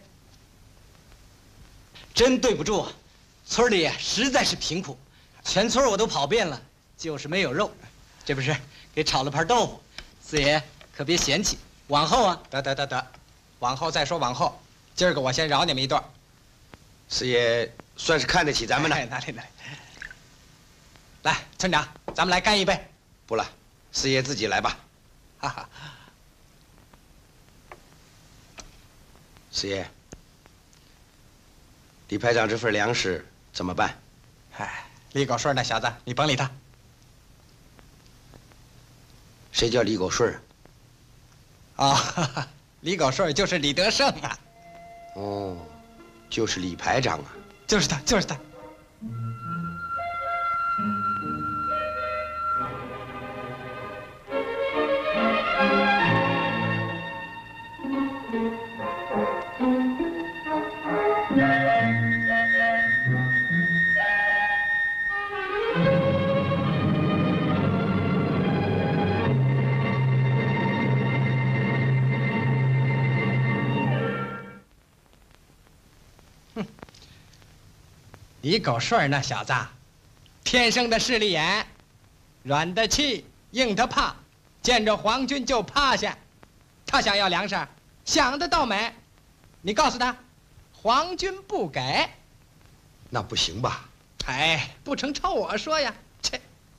真对不住啊，村里实在是贫苦，全村我都跑遍了，就是没有肉。这不是给炒了盘豆腐，四爷可别嫌弃。往后啊， 得得得得，往后再说往后。今儿个我先饶你们一段。 四爷算是看得起咱们了。 哪里哪里。来，村长，咱们来干一杯。 不了，四爷自己来吧。 哈哈。 四爷，李排长这份粮食怎么办？ 哎，李狗顺那小子，你甭理他。 谁叫李狗顺啊？ 啊、哦，李狗顺就是李德胜啊。 哦，就是李排长啊。 就是他，就是他。李狗顺那小子，天生的势利眼，软的气，硬的怕，见着皇军就趴下。他想要粮食，想得倒美。你告诉他，皇军不给。 那不行吧？ 哎，不成，照我说呀。切。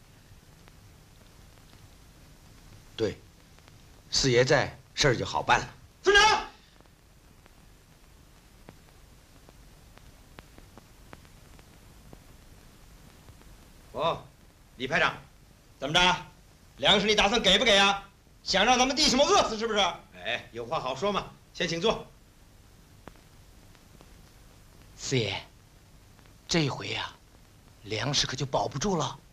对，四爷在，事儿就好办了。 村长。 哦，李排长，怎么着？粮食你打算给不给啊？想让咱们弟兄们饿死是不是？ 哎，有话好说嘛，先请坐。 四爷，这回呀、啊，粮食可就保不住了。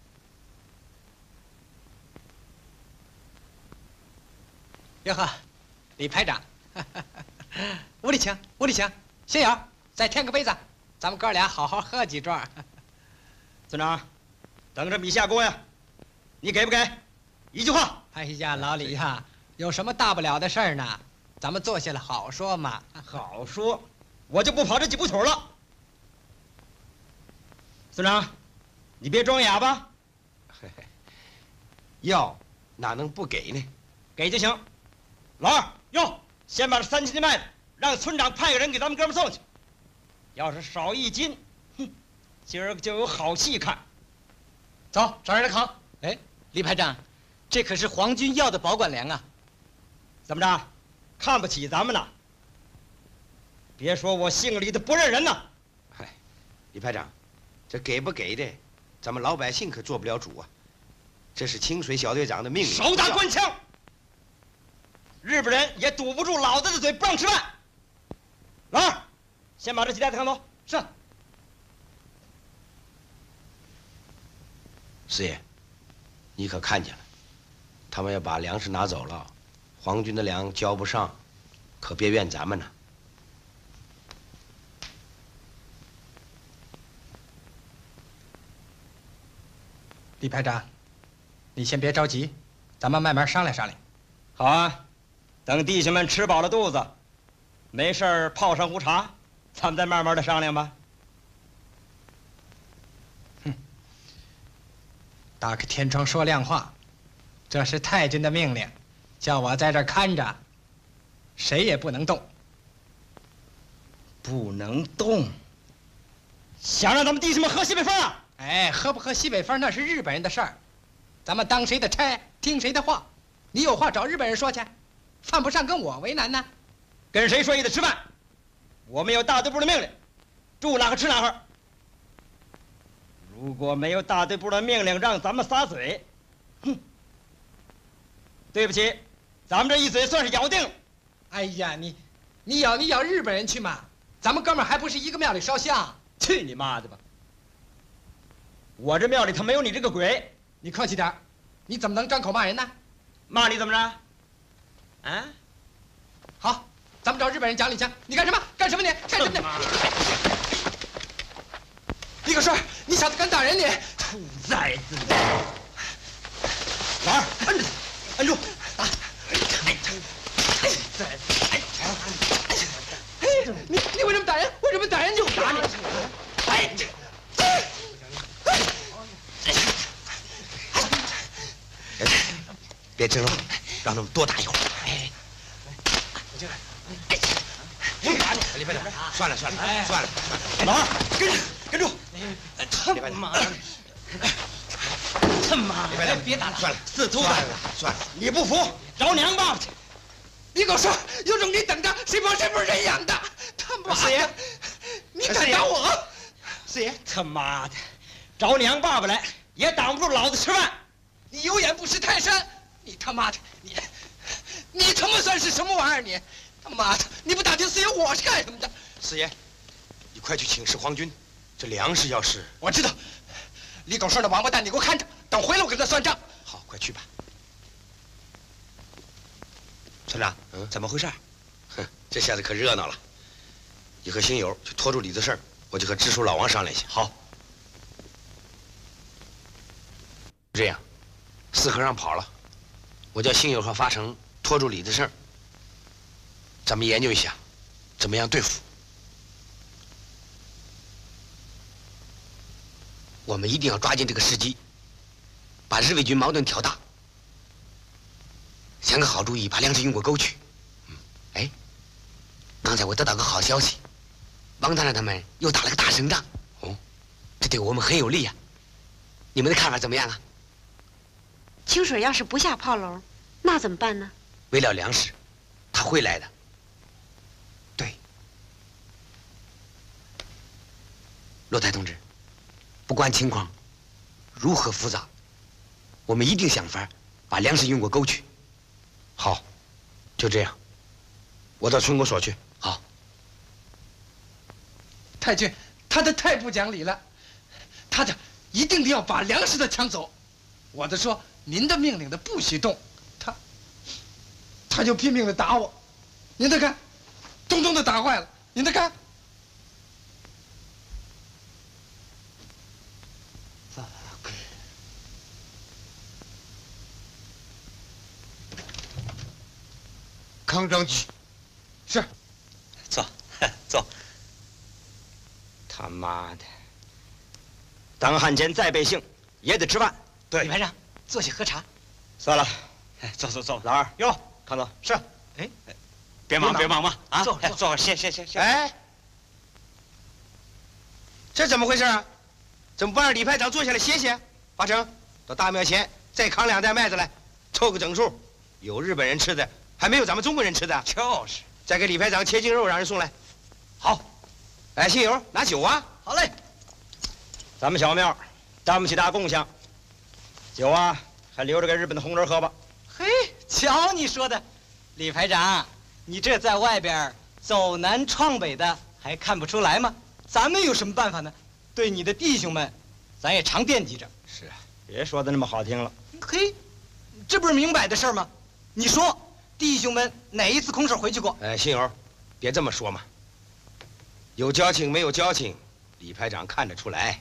哟呵，李排长，屋里请，屋里请。心友，再添个杯子，咱们哥俩好好喝几盅。 村长。等着米下锅呀，你给不给？一句话。 哎呀，老李呀，有什么大不了的事儿呢？ 咱们坐下来好说嘛。 好说，我就不跑这几步腿了。村长，你别装哑巴。 药哪能不给呢？ 给就行。老二，哟，先把这三斤的麦子让村长派个人给咱们哥们送去。要是少一斤，哼，今儿个就有好戏看。 走，找人来扛。哎，李排长，这可是皇军要的保管粮啊！ 怎么着，看不起咱们呐？别说我姓李的不认人呐！ 嗨，李排长，这给不给的，咱们老百姓可做不了主啊。这是清水小队长的命令。 少打官腔！日本人也堵不住老子的嘴，不让吃饭。老二，先把这几袋子扛走。是。 师爷，你可看见了，他们要把粮食拿走了，皇军的粮交不上，可别怨咱们呐。 李排长，你先别着急，咱们慢慢商量商量。 好啊，等弟兄们吃饱了肚子，没事儿泡上壶茶，咱们再慢慢的商量吧。 哼，打开天窗说亮话，这是太君的命令，叫我在这儿看着，谁也不能动。 不能动。想让咱们弟兄们喝西北风啊？ 哎，喝不喝西北风那是日本人的事儿，咱们当谁的差，听谁的话。你有话找日本人说去，犯不上跟我为难呢。 跟谁说也得吃饭。我们有大队部的命令，住哪个吃哪个。如果没有大队部的命令，让咱们撒嘴，哼，对不起，咱们这一嘴算是咬定了。 哎呀，你，你咬你咬日本人去嘛，咱们哥们儿还不是一个庙里烧香？ 去你妈的吧！我这庙里头没有你这个鬼。 你客气点，你怎么能张口骂人呢？ 骂你怎么着？啊？ 好，咱们找日本人讲理去。你干什么？干什么你？干什么你？李可顺，你小子敢打人你！ 兔崽子！老二，摁着他，摁住，打！哎，兔崽子！哎， 哎，你你为什么打人？为什么打人就打你？哎！ 别争了，让他们多打一会儿。 哎，我进来。 不打你，李排长，算了算了算了， 老二，跟住跟住！他妈的！他妈的！ 李排长，别打了， 算了， 四秃子， 算了， 你不服，找娘爸爸去！ 你给我说，有种你等着，谁怕谁不是人养的？他妈四爷， 你敢打我？ 四爷，他妈的，找娘爸爸来也挡不住老子吃饭！ 你有眼不识泰山！你他妈的，你，你他妈算是什么玩意儿？你，他妈的，你不打听四爷我是干什么的？ 四爷，你快去请示皇军，这粮食要是…… 我知道，李狗顺的王八蛋，你给我看着，等回来我跟他算账。 好，快去吧。村长，嗯，怎么回事？哼，这下子可热闹了。你和星友去拖住李子事，我就和支书老王商量一下。好。这样，四和尚跑了。我叫星友和发成拖住李子胜，咱们研究一下，怎么样对付。我们一定要抓紧这个时机，把日伪军矛盾挑大。想个好主意，把粮食运过沟去。嗯，哎，刚才我得到个好消息，王大人他们又打了个大胜仗。哦，这对我们很有利呀。你们的看法怎么样啊？ 清水要是不下炮楼，那怎么办呢？ 为了粮食，他会来的。对，罗台同志，不管情况如何复杂，我们一定想法把粮食运过沟去。好，就这样，我到村公所去。好。 太君，他的太不讲理了，他的一定要把粮食的抢走。我的说。您的命令的不许动，他他就拼命的打我，您再看，咚咚的打坏了，您再看。 康章吉， 是。 坐，坐。 他妈的，当汉奸再背姓，也得吃饭。 对，李排长，坐下喝茶。 算了， 坐坐坐。 老二， 哟， 康总是。 哎， 别忙别忙嘛，啊， 坐坐会儿，歇歇歇歇。 哎，这怎么回事啊？怎么不让李排长坐下来歇歇？华成，到大庙前再扛两袋麦子来，凑个整数。有日本人吃的，还没有咱们中国人吃的。 就是。 再给李排长切精肉，让人送来。 好。 哎，信友，拿酒啊！ 好嘞。 咱们小庙担不起大贡献，酒啊，还留着给日本的红人喝吧。 嘿，瞧你说的，李排长，你这在外边走南闯北的，还看不出来吗？咱们有什么办法呢？对你的弟兄们，咱也常惦记着。 是啊，别说的那么好听了。 嘿，这不是明摆的事儿吗？你说，弟兄们哪一次空手回去过？ 哎，信友，别这么说嘛。有交情没有交情，李排长看得出来。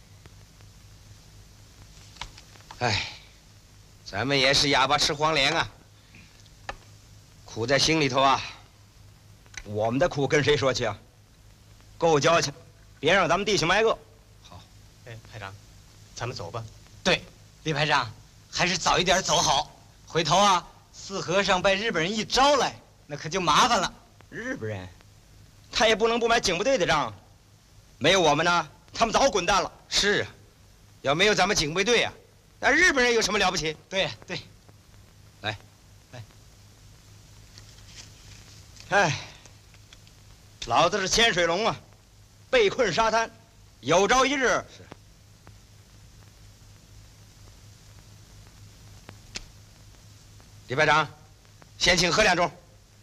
哎，咱们也是哑巴吃黄连啊，苦在心里头啊。 我们的苦跟谁说去啊？够交情，别让咱们弟兄挨饿。 好，哎，排长，咱们走吧。 对，李排长，还是早一点走好。回头啊，四和尚被日本人一招来，那可就麻烦了。 日本人？他也不能不买警部队的账，没有我们呢，他们早滚蛋了。 是啊，要没有咱们警备队啊，那日本人有什么了不起？ 对对， 来， 来， 哎，老子是潜水龙啊，被困沙滩，有朝一日是。 李排长，先请喝两盅。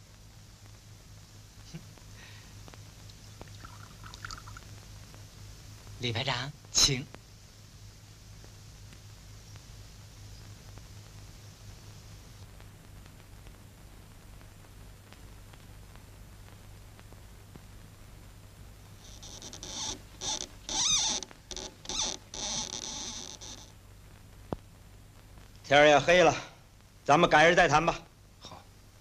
李排长，请。 天儿也黑了，咱们改日再谈吧。 好。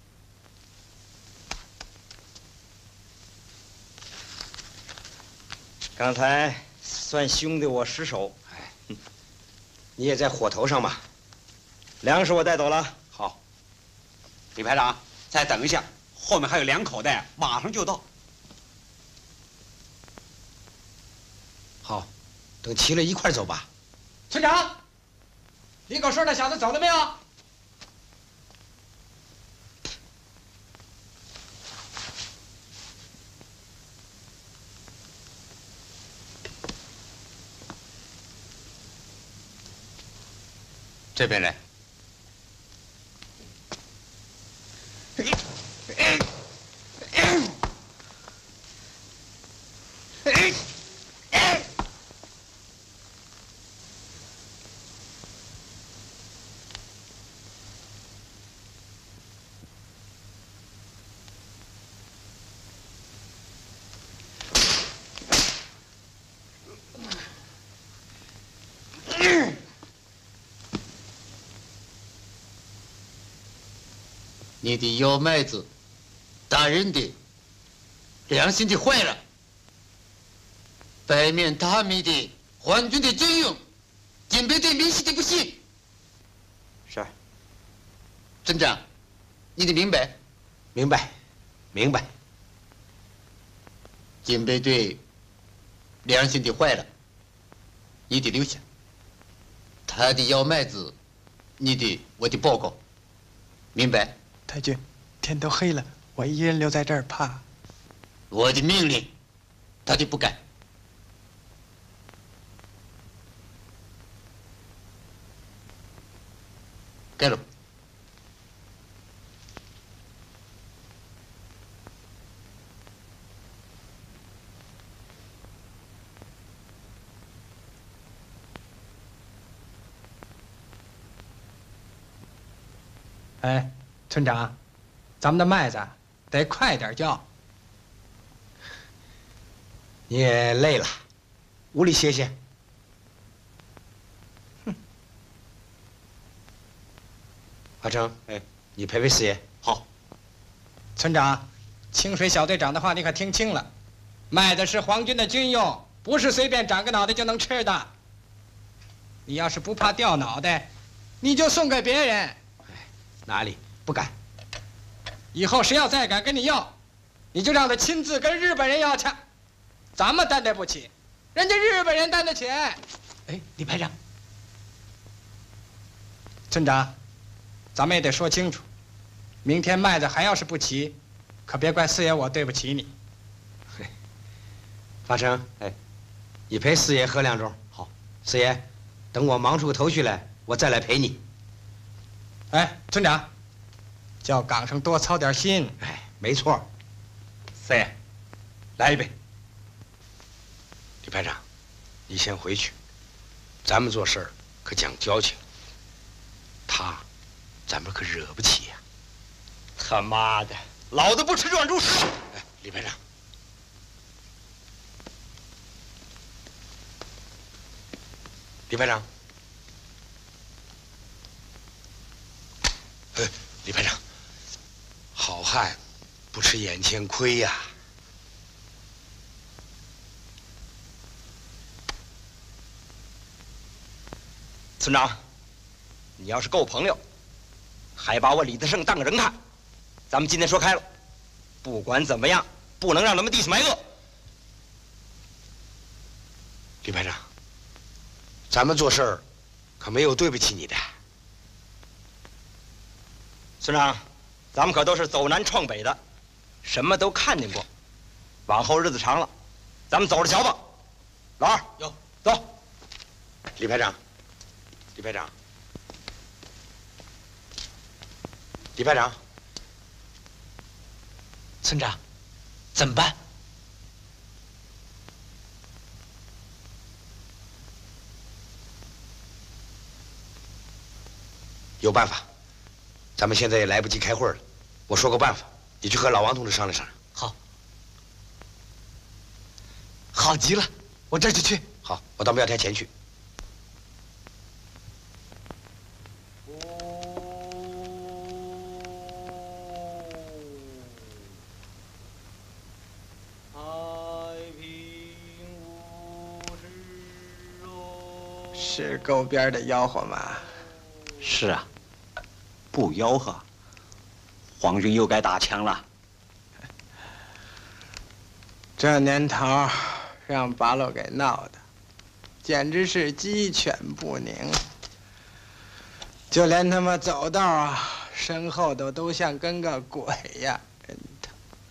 刚才算兄弟我失手， 哎，你也在火头上嘛。 粮食我带走了。 好。李排长，再等一下，后面还有两口袋，马上就到。 好，等齐了一块儿走吧。 村长。李狗顺那小子走了没有？ 这边来。 你的药麦子，打人的，良心的坏了。白面大米的，皇军的军用，警备队明显的不行。 是。 镇长，你得明白。 明白，明白。 警备队良心的坏了，你得留下。他的药麦子，你得我得报告，明白？ 太君，天都黑了，我一人留在这儿怕。 我的命令，他就不敢。盖了。 哎，村长，咱们的麦子得快点叫。你也累了，屋里歇歇。哼。华成，哎，你陪陪四爷。 好。 村长， 清水小队长的话你可听清了，麦子是皇军的军用，不是随便长个脑袋就能吃的。你要是不怕掉脑袋，你就送给别人。 哪里不敢？ 以后谁要再敢跟你要，你就让他亲自跟日本人要去。咱们担待不起，人家日本人担得起。哎， 李排长， 村长，咱们也得说清楚，明天麦子还要是不齐，可别怪四爷我对不起你。 发成，哎，你陪四爷喝两盅。好，四爷，等我忙出个头绪来，我再来陪你。 哎，村长，叫岗上多操点心。 哎，没错。 四爷，来一杯。 李排长，你先回去。咱们做事儿可讲交情，他，咱们可惹不起呀。 他妈的，老子不吃软猪食！ 哎，李排长，李排长，哎，李排长，好汉不吃眼前亏呀。 村长，你要是够朋友，还把我李德胜当个人看。咱们今天说开了，不管怎么样，不能让他们弟兄挨饿。 李排长，咱们做事儿可没有对不起你的。 村长，咱们可都是走南闯北的，什么都看见过。往后日子长了，咱们走着瞧吧。老二， 有走。 李排长。李排长，李排长， 村长，怎么办？ 有办法。咱们现在也来不及开会了，我说个办法，你去和老王同志商量商量。 好，好极了，我这就去。 好，我到庙台前去。 是沟边的吆喝吗？ 是啊，不吆喝，皇军又该打枪了。 这年头让八路给闹的，简直是鸡犬不宁。就连他妈走道啊，身后头都像跟个鬼呀！真的。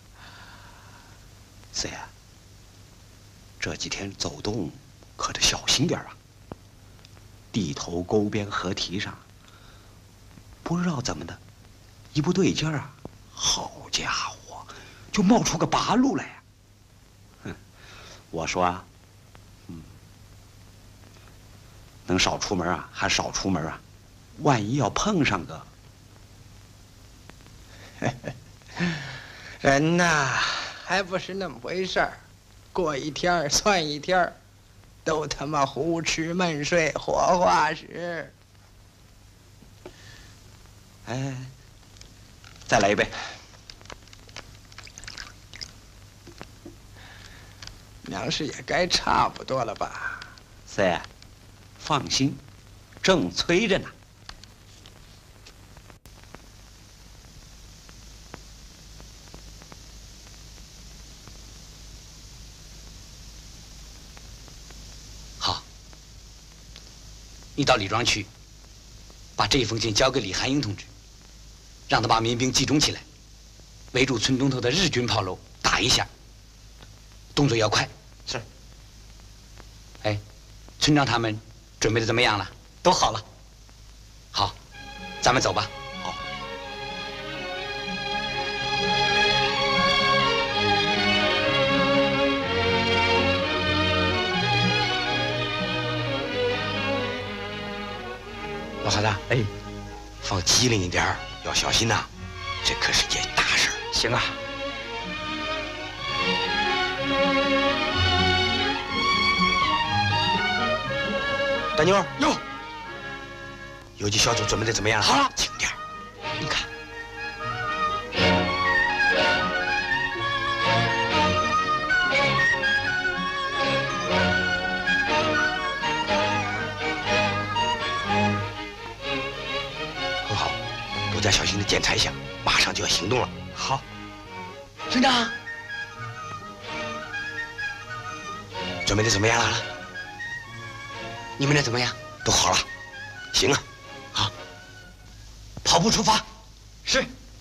四爷，这几天走动可得小心点啊。地头沟边河堤上，不知道怎么的，一不对劲儿啊，好家伙，就冒出个八路来呀！哼，我说啊，嗯，能少出门啊，还少出门啊，万一要碰上个， 人呐，还不是那么回事儿，过一天算一天。都他妈胡吃闷睡，活化石。 哎，再来一杯。 粮食也该差不多了吧？ 四爷，放心，正催着呢。 你到李庄去，把这封信交给李汉英同志，让他把民兵集中起来，围住村中头的日军炮楼打一下，动作要快。 是。 哎，村长他们准备的怎么样了？ 都好了。 好，咱们走吧。 好。 老孩子，哎，放机灵一点儿，要小心呐，这可是件大事儿。 行啊。 大妞儿，哟，游击小组准备的怎么样？ 好了， 轻点儿。你看， 家小心的检查一下，马上就要行动了。 好，村长， 准备的怎么样了？ 你们的怎么样？ 都好了，行了。 好，跑步出发。 是。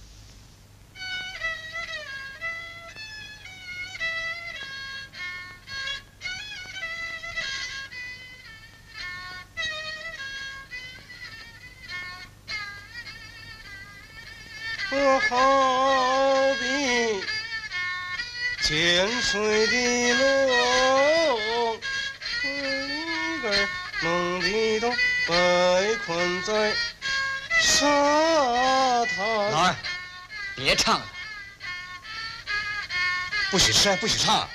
我好比浅水的龙，一根梦的洞被困在沙滩。 老二，别唱了，不许吃，不许唱。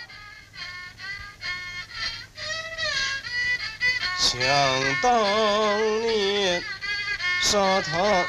想当年沙滩。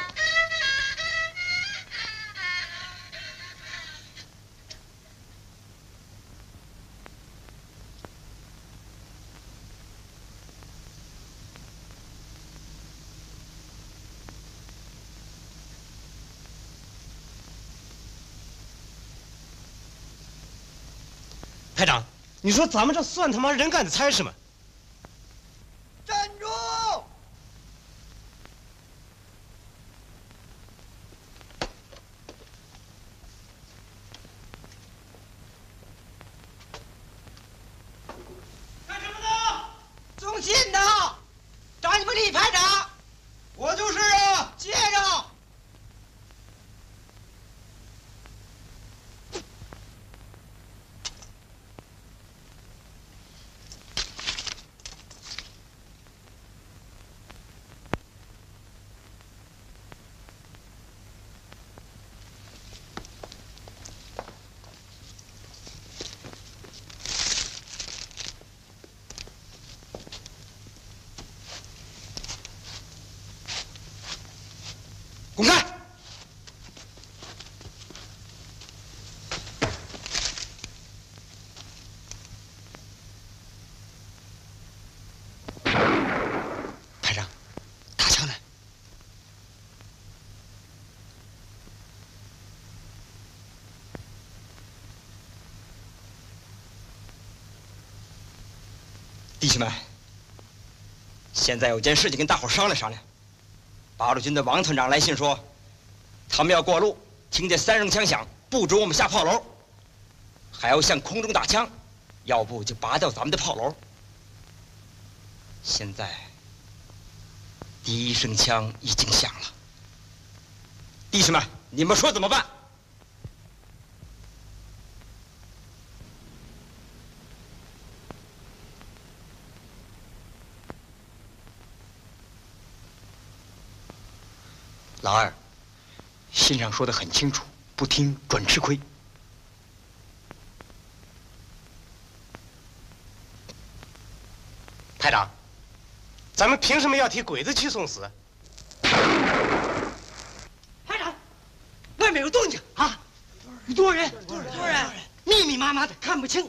排长，你说咱们这算他妈人干的差事吗？ 站住！ 干什么呢？送信的，找你们李排长。我就是啊，接着。 滚开！ 排长，打枪呢？ 弟兄们，现在有件事情跟大伙商量商量。八路军的王村长来信说，他们要过路，听见三声枪响，不准我们下炮楼，还要向空中打枪，要不就拔掉咱们的炮楼。现在，第一声枪已经响了，弟兄们，你们说怎么办？ 老二，信上说的很清楚，不听准吃亏。 排长，咱们凭什么要替鬼子去送死？ 排长，外面有动静啊！有多少人？多少人？多少人？密密麻麻的，看不清。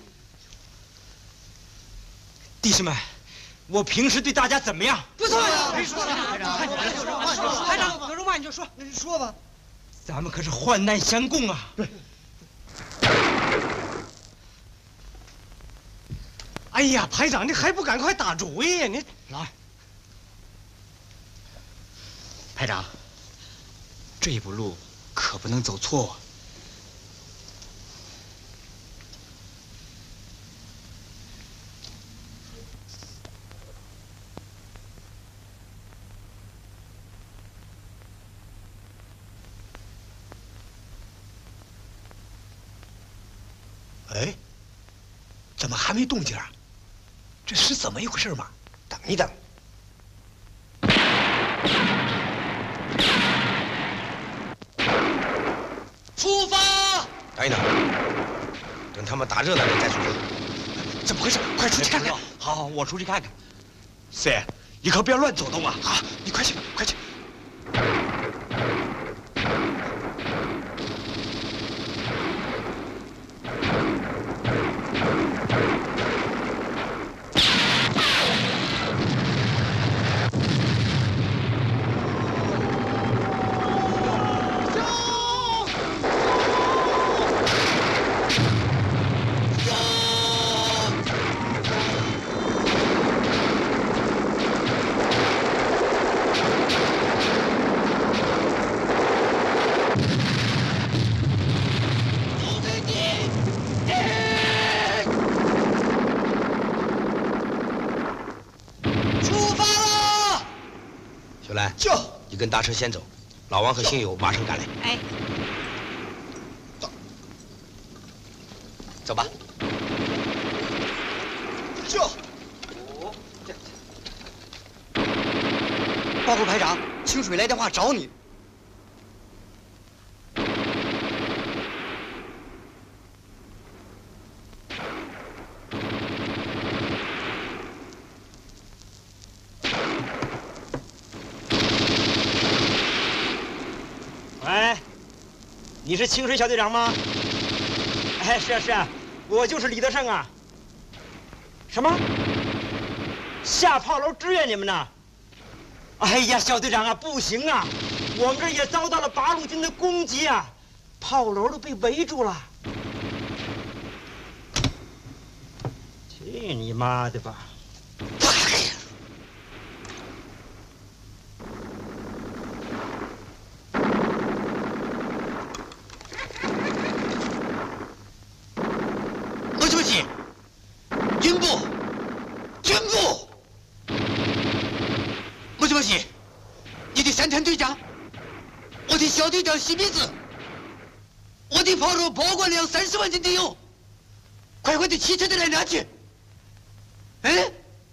弟兄们，我平时对大家怎么样？ 不错呀，没说了。排长，排长，有什么话你就说，那就说吧。 咱们可是患难相共啊！对。 哎呀，排长，你还不赶快打主意呀？你老二，排长，这步路可不能走错。 哎，怎么还没动静啊？这是怎么一回事嘛？ 等一等。 出发！ 等一等，等他们打热闹了再出发。 怎么回事？快出去看看！ 好，好，我出去看看。 四，你可不要乱走动啊！好，你快去，快去。 小兰， 就你跟大车先走，老王和新友马上赶来。 哎， 走， 走吧。 就。 报告排长，清水来电话找你。 喂，你是清水小队长吗？哎，是啊是啊，我就是李德胜啊。什么？下炮楼支援你们呢？哎呀，小队长啊，不行啊，我们这儿也遭到了八路军的攻击啊，炮楼都被围住了。去你妈的吧！ もしもし，军部，军部。もしもし，你的三团队长，我的小队长西鼻子，我的炮楼保管量三十万斤的油，快快的汽车的来拿去。哎，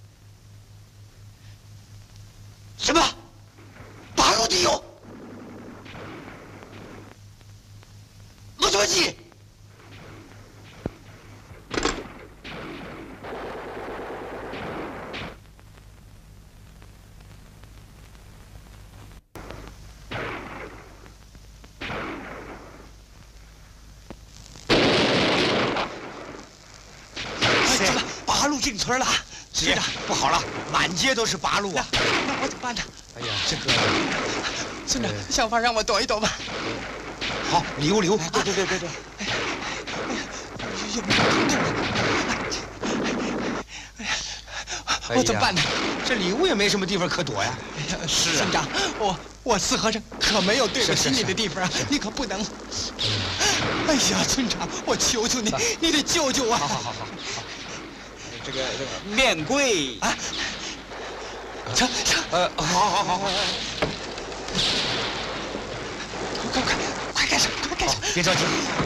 什么？八路的油？もしもし。 八路进村了，是的，不好了，满街都是八路啊！ 那我怎么办呢？ 哎呀，这个， 村长，想法让我躲一躲吧。 好，礼物礼物， 对对对对对。哎呀，有没有看到哎呀，我怎么办呢？ 这礼物也没什么地方可躲呀。 哎呀， 是啊， 村长，我我四和尚可没有对不起你的地方啊，你可不能。哎呀，村长，我求求你，你得救救我！ 好好好好。这个这个面柜啊， 上上， 呃，好好好好， 快快快盖上，快盖上！ 别着急。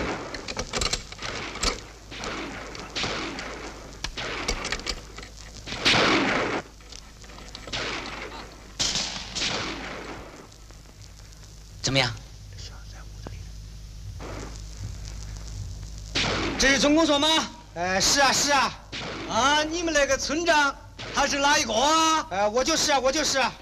怎么样？ 这是总公所吗？ 呃，是啊是啊。 啊，你们那个村长他是哪一个啊？ 呃，我就是啊，我就是啊。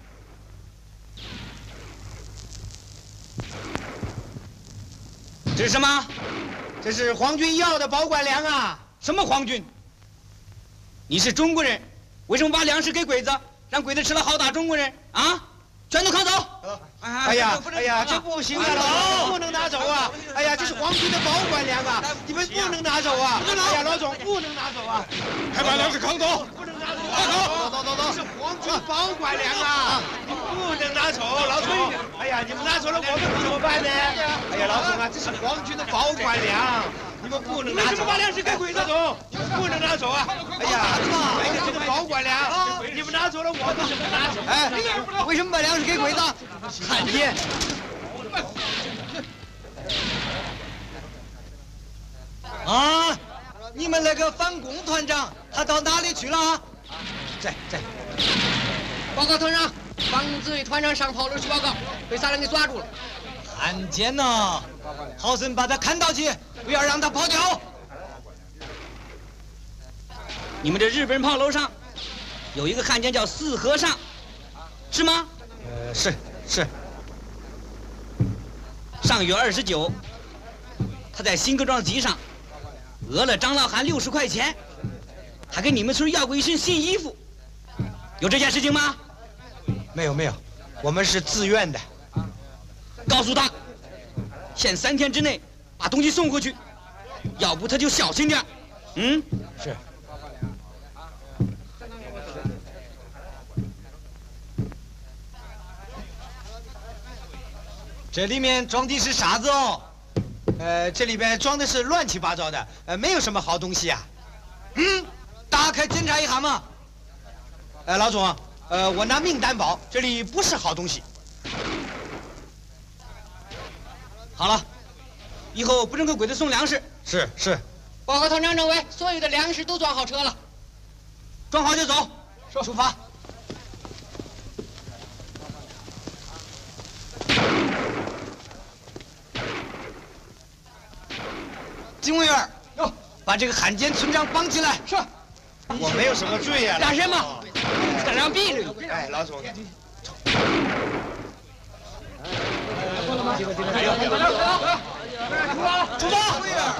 这是什么？ 这是皇军要的保管粮啊！ 什么皇军？你是中国人，为什么把粮食给鬼子，让鬼子吃了好打中国人啊？全都扛走！ 哎呀，哎呀，这不行啊，老总不能拿走啊！哎呀，这是皇军的保管粮啊，你们不能拿走啊！哎呀，老总不能拿走啊！ 快把粮食扛走！ 不能拿走！走走走走！这是皇军保管粮啊，你不能拿走，老总！哎呀，你们拿走了，我们怎么办呢？哎呀，老总啊，这是皇军的保管粮，你们不能拿走！ 为什么把粮食给鬼子？ 老总，你们不能拿走啊！哎呀，为了这个保管粮，你们拿走了，我们怎么拿走？ 哎，为什么把粮食给鬼子？看见。 啊！你们那个反共团长他到哪里去了啊？ 在在。 报告团长，反共自卫团长上炮楼去报告，被啥人给抓住了。 看见呐，好生把他看到起，不要让他跑掉。你们这日本炮楼上有一个汉奸叫四和尚，是吗？ 呃，是是。 上月二十九，他在新各庄集上讹了张老汉六十块钱，还给你们村要过一身新衣服，有这件事情吗？ 没有没有，我们是自愿的。 告诉他，限三天之内把东西送回去，要不他就小心点。嗯， 是。 这里面装的是啥子哦？呃，这里边装的是乱七八糟的，呃，没有什么好东西啊。 嗯，打开检查一下嘛。 呃，老总， 呃，我拿命担保，这里不是好东西。 好了，以后不准给鬼子送粮食。 是是。 报告团长政委，所有的粮食都装好车了， 装好就走，出发。 警卫员，哟，把这个汉奸村长绑起来。是。我没有什么罪呀。 干什么？这让毙了。 哎，老总。 哎呦， 出发！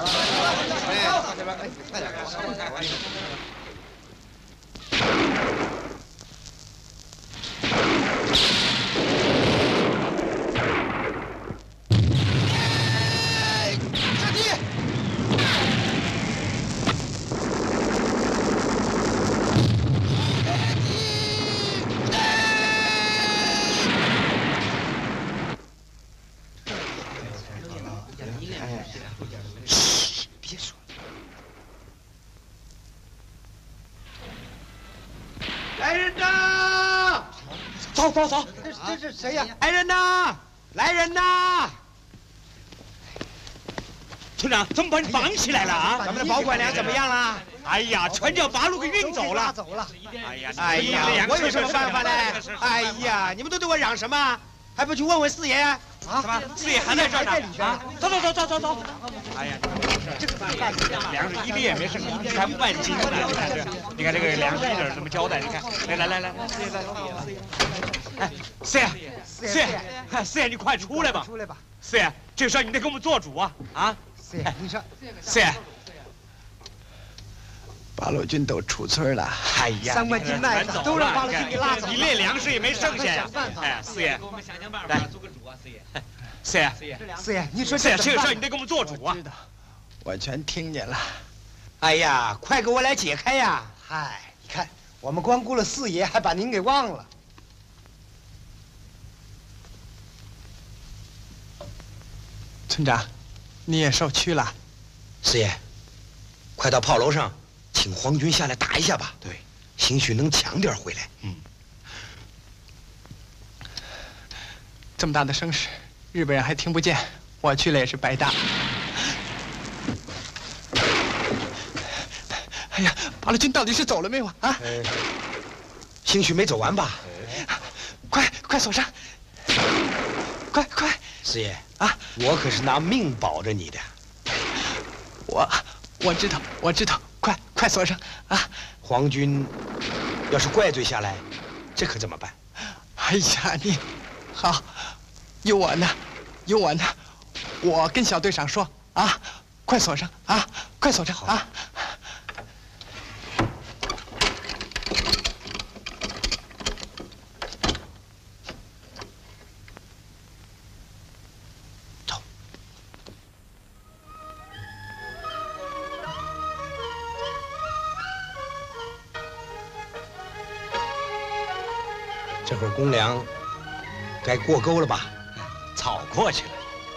哎，快点，快点。 射击！ 嘘，别说。 来人呐！ 走走走， 这这是谁呀？来人呐！来人呐！ 村长，怎么把你绑起来了啊？ 咱们的保管粮怎么样了？ 哎呀，全叫八路给运走了。 走了。 哎呀， 哎呀，我有什么办法呢？哎呀，你们都对我嚷什么？还不去问问四爷？啊？ 什么？四爷还在这儿呢？啊！走走走走走走！哎呀，这个粮食一粒也没剩，全半斤呢！你看这，你看这个粮食一点怎么交代？你看，来来来来，四爷来，哎，四爷，四爷，四爷，你快出来吧！ 出来吧！ 四爷，这个事儿你得给我们做主啊！啊！ 四爷，你说， 四爷。 八路军都出村了， 哎呀， 三万斤麦子都让八路军给拉走了， 一粒粮食也没剩下呀！哎，四爷， 给我们想想办法做个主啊，四爷。 四爷， 四爷，你说四爷，这个事儿你得给我们做主啊！ 知道，我全听见了。 哎呀，快给我来解开呀！ 嗨，你看，我们光顾了四爷，还把您给忘了。 村长，你也受屈了。 四爷，快到炮楼上，请皇军下来打一下吧。对，兴许能抢点回来。嗯。 这么大的声势，日本人还听不见，我去了也是白搭。哎呀，八路军到底是走了没有啊？啊？ 兴许没走完吧？ 快快锁上！快快！ 四爷啊，我可是拿命保着你的。 我我知道，我知道，快快锁上啊！ 皇军要是怪罪下来，这可怎么办？ 哎呀，你好，有我呢，有我呢，我跟小队长说啊，快锁上啊，快锁上啊！ 这会儿公粮该过沟了吧？ 早过去了。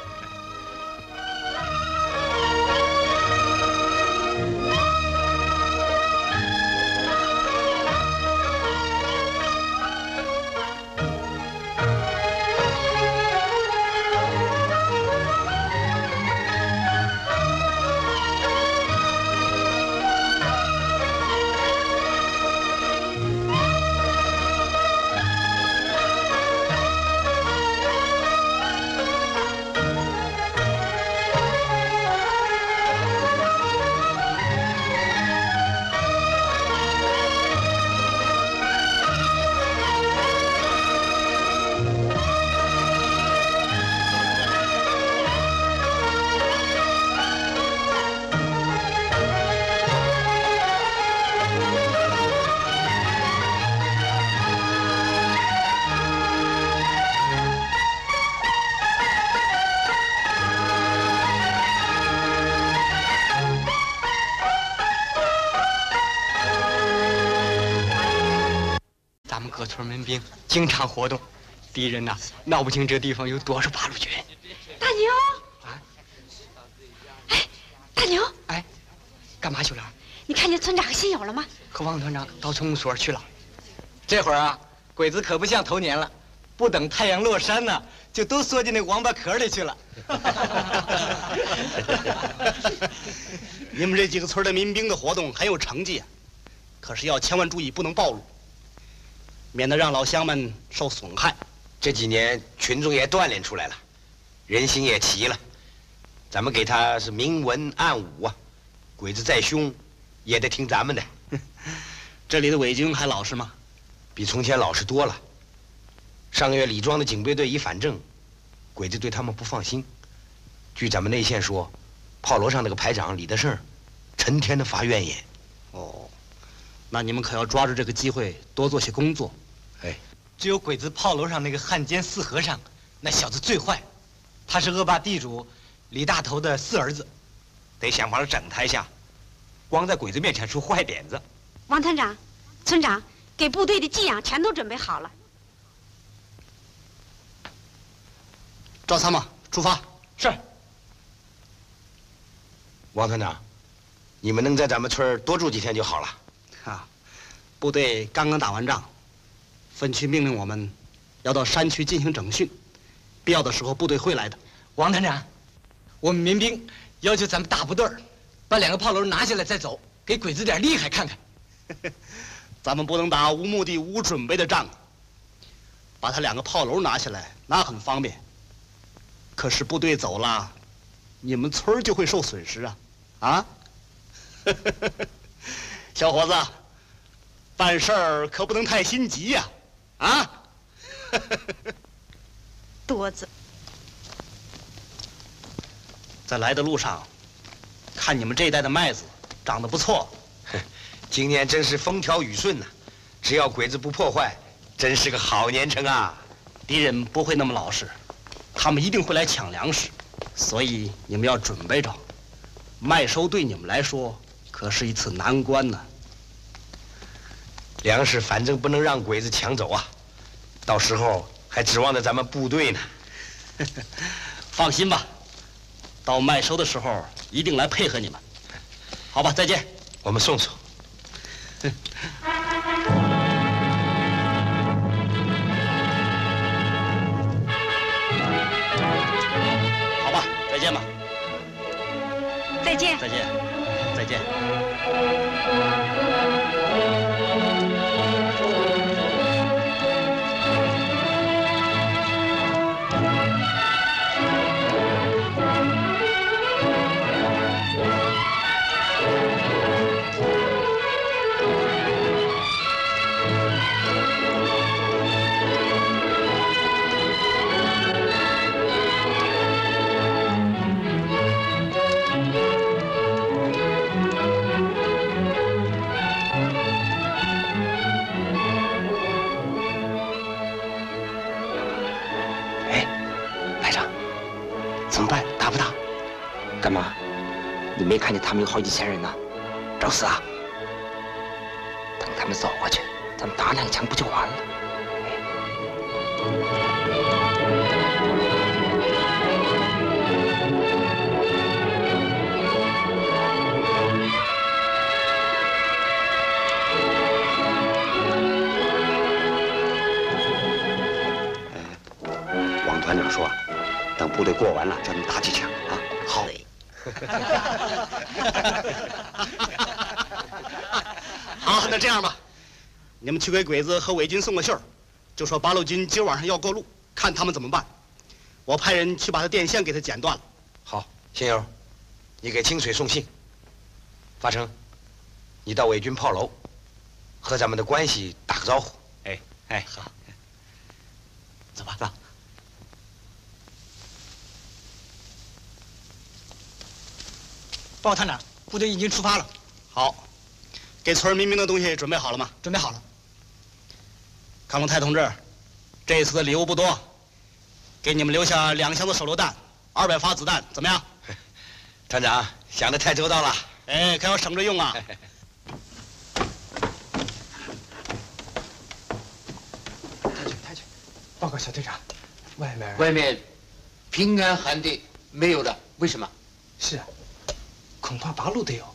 各村民兵经常活动，敌人呐闹不清这地方有多少八路军。 大牛，啊，哎，大牛， 哎，干嘛去了？ 你看见村长和新友了吗？ 和王团长到村公所去了。这会儿啊， 鬼子可不像头年了，不等太阳落山呢，就都缩进那王八壳里去了。 你们这几个村的民兵的活动很有成绩啊，可是要千万注意，不能暴露，免得让老乡们受损害。 这几年群众也锻炼出来了，人心也齐了，咱们给他是明文暗武啊，鬼子再凶，也得听咱们的。 这里的伪军还老实吗？ 比从前老实多了。上个月李庄的警备队一反正，鬼子对他们不放心。据咱们内线说，炮楼上那个排长李德胜，成天的发怨言。 哦，那你们可要抓住这个机会多做些工作。 哎， 只有鬼子炮楼上那个汉奸四和尚，那小子最坏，他是恶霸地主李大头的四儿子， 得想法整他一下。光在鬼子面前出坏点子。 王团长、村长，给部队的给养全都准备好了。 赵参谋，出发。 是。 王团长，你们能在咱们村多住几天就好了。 啊，部队刚刚打完仗，分区命令我们要到山区进行整训，必要的时候部队会来的。 王团长，我们民兵要求咱们大部队把两个炮楼拿下来再走，给鬼子点厉害看看。 咱们不能打无目的、无准备的仗，把他两个炮楼拿下来，那很方便。可是部队走了，你们村就会受损失啊！啊，小伙子，办事儿可不能太心急呀！啊， 多子， 在来的路上，看你们这一带的麦子长得不错。 今年真是风调雨顺呐、啊，只要鬼子不破坏，真是个好年成啊！ 敌人不会那么老实，他们一定会来抢粮食，所以你们要准备着。麦收对你们来说可是一次难关呢。 粮食反正不能让鬼子抢走啊，到时候还指望着咱们部队呢。 放心吧，到麦收的时候一定来配合你们。好吧，再见。 我们送送。 好吧，再见吧。 再见。 再见。再见。 干嘛？你没看见他们有好几千人呢？找死啊！等他们走过去，咱们打两枪不就完了？ 王团长说，等部队过完了，叫你们打几枪啊！好。 好，那这样吧，你们去给鬼子和伪军送个信儿，就说八路军今晚上要过路，看他们怎么办。我派人去把他电线给他剪断了。 好，新友，你给清水送信。发成，你到伪军炮楼，和咱们的关系打个招呼。 哎哎，好， 走吧， 走。 报告团长，部队已经出发了。 好，给村民兵的东西准备好了吗？ 准备好了。 康龙泰同志，这次的礼物不多，给你们留下两箱子手榴弹，二百发子弹，怎么样？ 团长想得太周到了。 哎，可要省着用啊。 太去太去，报告小队长，外面外面平安寒的没有了，为什么？ 是啊。恐怕八路得有。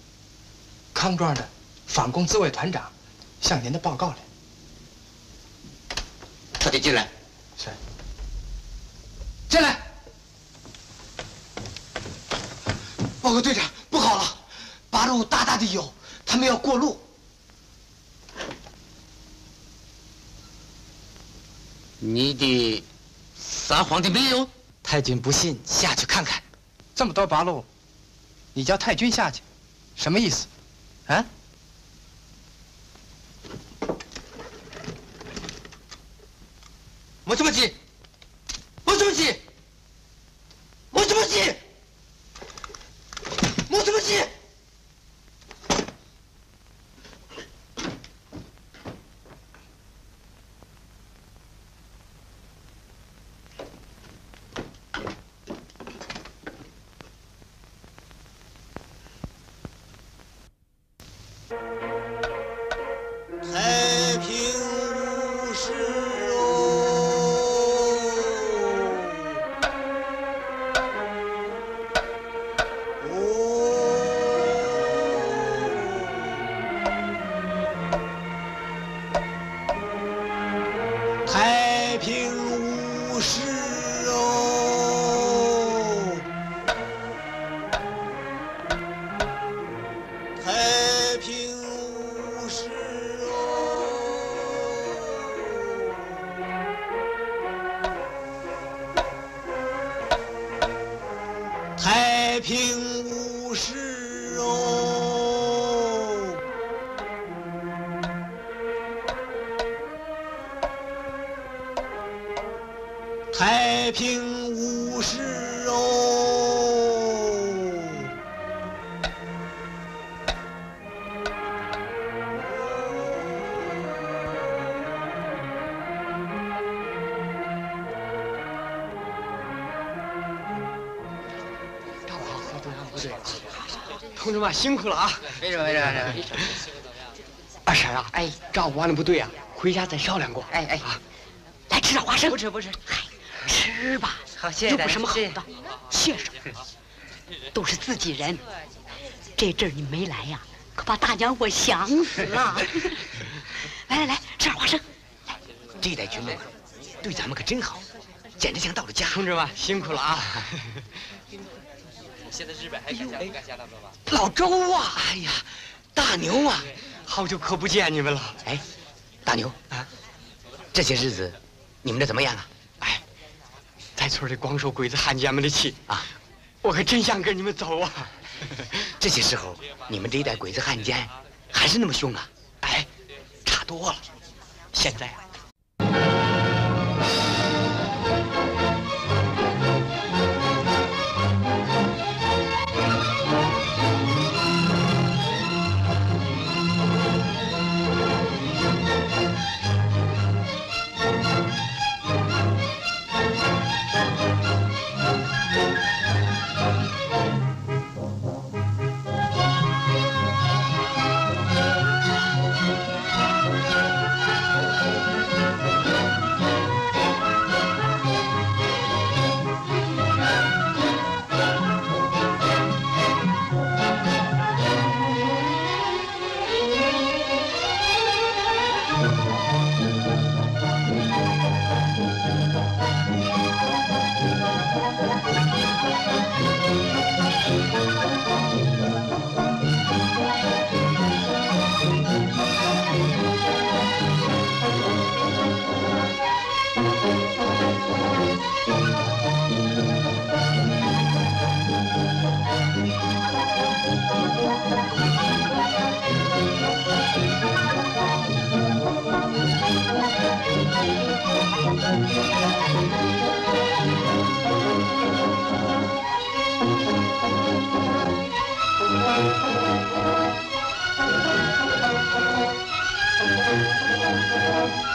康庄的反共自卫团长向您的报告来。 他得进来。 是。 进来。报告队长，不好了，八路大大的有，他们要过路。 你的撒谎的没有？ 太君不信，下去看看。 这么多八路，你叫太君下去，什么意思？啊？ もしもし。もしもし。もしもし。もしもし。 太平无事哦。太平无事哦。太平无事哦。太平无事哦。太平无事哦。 同志们辛苦了啊！ 没事没事没事。 二婶啊，哎，照顾完了不对啊，回家再商量过。 哎哎， 来吃点花生。 不吃不吃。 吃吧。 好，谢谢大家。 有什么好的？谢什么？都是自己人。这阵儿你没来呀，可把大娘我想死了。来来来，吃点花生。来， 这一代军人对咱们可真好，简直像到了家。 同志们辛苦了啊！ 现在日本还敢下不敢下他们吧？ 老周啊，哎呀，大牛啊，好久可不见你们了。 哎，大牛啊，这些日子你们这怎么样啊？ 哎，在村里光受鬼子汉奸们的气啊，我可真想跟你们走啊。 这些时候，你们这一代鬼子汉奸还是那么凶啊？ 哎，差多了。现在啊。 Thank you.